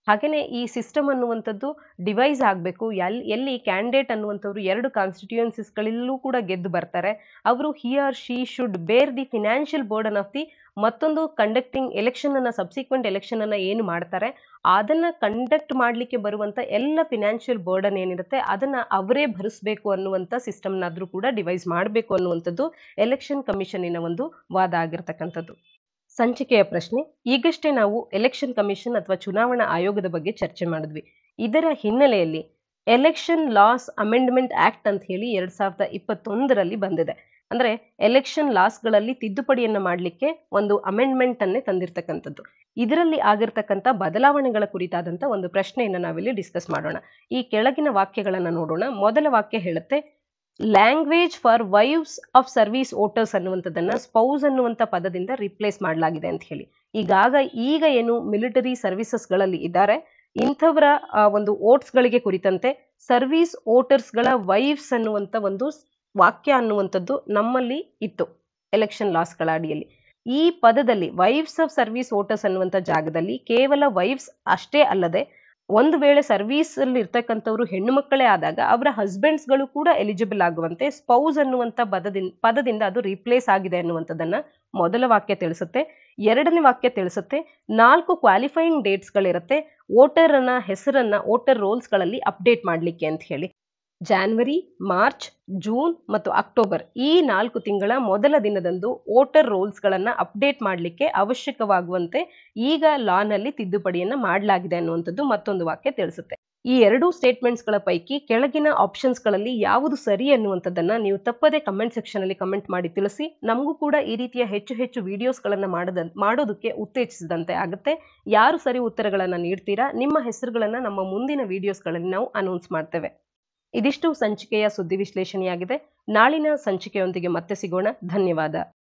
ಹಾಗೇನೆ ಈ ಸಿಸ್ಟಮ್ ಅನ್ನುವಂಥದ್ದು ಡಿವೈಸ್ ಆಗಬೇಕು. ಎಲ್ ಎಲ್ಲಿ ಕ್ಯಾಂಡಿಡೇಟ್ ಅನ್ನುವಂಥವ್ರು ಎರಡು ಕಾನ್ಸ್ಟಿಟ್ಯೂಯೆನ್ಸೀಸ್ಗಳಲ್ಲೂ ಕೂಡ ಗೆದ್ದು ಬರ್ತಾರೆ. ಅವರು he or she should bear the financial burden of the ಮತ್ತೊಂದು ಕಂಡಕ್ಟಿಂಗ್ ಎಲೆಕ್ಷನ್ ಅನ್ನ ಸಬ್ಸಿಕ್ವೆಂಟ್ ಎಲೆಕ್ಷನ್ ಅನ್ನ ಏನು ಮಾಡ್ತಾರೆ ಅದನ್ನ ಕಂಡಕ್ಟ್ ಮಾಡ್ಲಿಕ್ಕೆ ಬರುವಂತ ಎಲ್ಲ ಫಿನಾನ್ಷಿಯಲ್ ಬರ್ಡನ್ ಏನಿರುತ್ತೆ ಅದನ್ನ ಅವರೇ ಭರಿಸಬೇಕು ಅನ್ನುವಂತ ಸಿಸ್ಟಮ್ನಾದ್ರೂ ಕೂಡ ಡಿವೈಸ್ ಮಾಡಬೇಕು ಅನ್ನುವಂಥದ್ದು ಎಲೆಕ್ಷನ್ ಕಮಿಷನ್ನಿನ ಒಂದು ವಾದ ಆಗಿರ್ತಕ್ಕಂಥದ್ದು. ಸಂಚಿಕೆಯ ಪ್ರಶ್ನೆ: ಈಗಷ್ಟೇ ನಾವು ಎಲೆಕ್ಷನ್ ಕಮಿಷನ್ ಅಥವಾ ಚುನಾವಣಾ ಆಯೋಗದ ಬಗ್ಗೆ ಚರ್ಚೆ ಮಾಡಿದ್ವಿ. ಇದರ ಹಿನ್ನೆಲೆಯಲ್ಲಿ ಎಲೆಕ್ಷನ್ ಲಾಸ್ ಅಮೆಂಡ್ಮೆಂಟ್ ಆಕ್ಟ್ ಅಂತ ಹೇಳಿ ಎರಡ್ ಸಾವಿರದ ಇಪ್ಪತ್ತೊಂದರಲ್ಲಿ ಬಂದಿದೆ. ಅಂದ್ರೆ ಎಲೆಕ್ಷನ್ ಲಾಸ್ಗಳಲ್ಲಿ ತಿದ್ದುಪಡಿಯನ್ನ ಮಾಡಲಿಕ್ಕೆ ಒಂದು ಅಮೆಂಡ್ಮೆಂಟ್ ಅನ್ನೇ ತಂದಿರತಕ್ಕಂಥದ್ದು. ಇದರಲ್ಲಿ ಆಗಿರ್ತಕ್ಕಂಥ ಬದಲಾವಣೆಗಳ ಕುರಿತಾದಂತ ಒಂದು ಪ್ರಶ್ನೆಯನ್ನ ನಾವಿಲ್ಲಿ ಡಿಸ್ಕಸ್ ಮಾಡೋಣ. ಈ ಕೆಳಗಿನ ವಾಕ್ಯಗಳನ್ನ ನೋಡೋಣ. ಮೊದಲ ವಾಕ್ಯ ಹೇಳುತ್ತೆ, language for wives of service voters ಅನ್ನುವಂಥದ್ದನ್ನ ಸ್ಪೌಸ್ ಅನ್ನುವಂಥ ಪದದಿಂದ ರಿಪ್ಲೇಸ್ ಮಾಡಲಾಗಿದೆ ಅಂತ ಹೇಳಿ. ಈಗಾಗ ಈಗ ಏನು ಮಿಲಿಟರಿ ಸರ್ವಿಸಸ್ಗಳಲ್ಲಿ ಇದ್ದಾರೆ ಇಂಥವರ ಒಂದು ವೋಟ್ಸ್ ಗಳಿಗೆ ಕುರಿತಂತೆ ಸರ್ವಿಸ್ ವೋಟರ್ಸ್ ಗಳ ವೈವ್ಸ್ ಅನ್ನುವಂಥ ಒಂದು ವಾಕ್ಯ ಅನ್ನುವಂಥದ್ದು ನಮ್ಮಲ್ಲಿ ಇತ್ತು ಎಲೆಕ್ಷನ್ ಲಾಸ್ಗಳ ಅಡಿಯಲ್ಲಿ. ಈ ಪದದಲ್ಲಿ ವೈವ್ಸ್ ಆಫ್ ಸರ್ವಿಸ್ ವೋಟರ್ಸ್ ಅನ್ನುವಂಥ ಜಾಗದಲ್ಲಿ ಕೇವಲ ವೈವ್ಸ್ ಅಷ್ಟೇ ಅಲ್ಲದೆ ಒಂದು ವೇಳೆ ಸರ್ವಿಸ್ ಅಲ್ಲಿ ಇರ್ತಕ್ಕಂಥವ್ರು ಹೆಣ್ಣು ಮಕ್ಕಳೇ ಆದಾಗ ಅವರ ಹಸ್ಬೆಂಡ್ಸ್ಗಳು ಕೂಡ ಎಲಿಜಿಬಲ್ ಆಗುವಂತೆ ಸ್ಪೌಸ್ ಅನ್ನುವಂಥ ಪದದಿಂದ ಪದದಿಂದ ಅದು ರಿಪ್ಲೇಸ್ ಆಗಿದೆ ಅನ್ನುವಂಥದ್ದನ್ನ ಮೊದಲ ವಾಕ್ಯ ತಿಳಿಸುತ್ತೆ. ಎರಡನೇ ವಾಕ್ಯ ತಿಳಿಸುತ್ತೆ, ನಾಲ್ಕು ಕ್ವಾಲಿಫೈಯಿಂಗ್ ಡೇಟ್ಸ್ಗಳಿರುತ್ತೆ ವೋಟರ್ ಅನ್ನ ಹೆಸರನ್ನ ವೋಟರ್ ರೋಲ್ಸ್ಗಳಲ್ಲಿ ಅಪ್ಡೇಟ್ ಮಾಡಲಿಕ್ಕೆ ಅಂತ ಹೇಳಿ. ಜಾನ್ವರಿ, ಮಾರ್ಚ್, ಜೂನ್ ಮತ್ತು ಅಕ್ಟೋಬರ್ ಈ ನಾಲ್ಕು ತಿಂಗಳ ಮೊದಲ ದಿನದಂದು ವೋಟರ್ ರೋಲ್ಸ್ಗಳನ್ನ ಅಪ್ಡೇಟ್ ಮಾಡಲಿಕ್ಕೆ ಅವಶ್ಯಕವಾಗುವಂತೆ ಈಗ ಲಾನಲ್ಲಿ ತಿದ್ದುಪಡಿಯನ್ನ ಮಾಡಲಾಗಿದೆ ಅನ್ನುವಂಥದ್ದು ಮತ್ತೊಂದು ವಾಕ್ಯ ತಿಳಿಸುತ್ತೆ. ಈ ಎರಡೂ ಸ್ಟೇಟ್ಮೆಂಟ್ಸ್ಗಳ ಪೈಕಿ ಕೆಳಗಿನ ಆಪ್ಷನ್ಸ್ಗಳಲ್ಲಿ ಯಾವುದು ಸರಿ ಅನ್ನುವಂಥದ್ದನ್ನ ನೀವು ತಪ್ಪದೆ ಕಮೆಂಟ್ ಸೆಕ್ಷನ್ ಅಲ್ಲಿ ಕಮೆಂಟ್ ಮಾಡಿ ತಿಳಿಸಿ. ನಮಗೂ ಕೂಡ ಈ ರೀತಿಯ ಹೆಚ್ಚು ಹೆಚ್ಚು ವಿಡಿಯೋಸ್ಗಳನ್ನ ಮಾಡದ ಮಾಡೋದಕ್ಕೆ ಉತ್ತೇಜಿಸಿದಂತೆ ಆಗುತ್ತೆ. ಯಾರು ಸರಿ ಉತ್ತರಗಳನ್ನ ನೀಡ್ತೀರಾ ನಿಮ್ಮ ಹೆಸರುಗಳನ್ನ ನಮ್ಮ ಮುಂದಿನ ವಿಡಿಯೋಸ್ಗಳಲ್ಲಿ ನಾವು ಅನೌನ್ಸ್ ಮಾಡ್ತೇವೆ. ಇದಿಷ್ಟು ಸಂಚಿಕೆಯ ಸುದ್ದಿ ವಿಶ್ಲೇಷಣೆಯಾಗಿದೆ. ನಾಳಿನ ಸಂಚಿಕೆಯೊಂದಿಗೆ ಮತ್ತೆ ಸಿಗೋಣ. ಧನ್ಯವಾದ.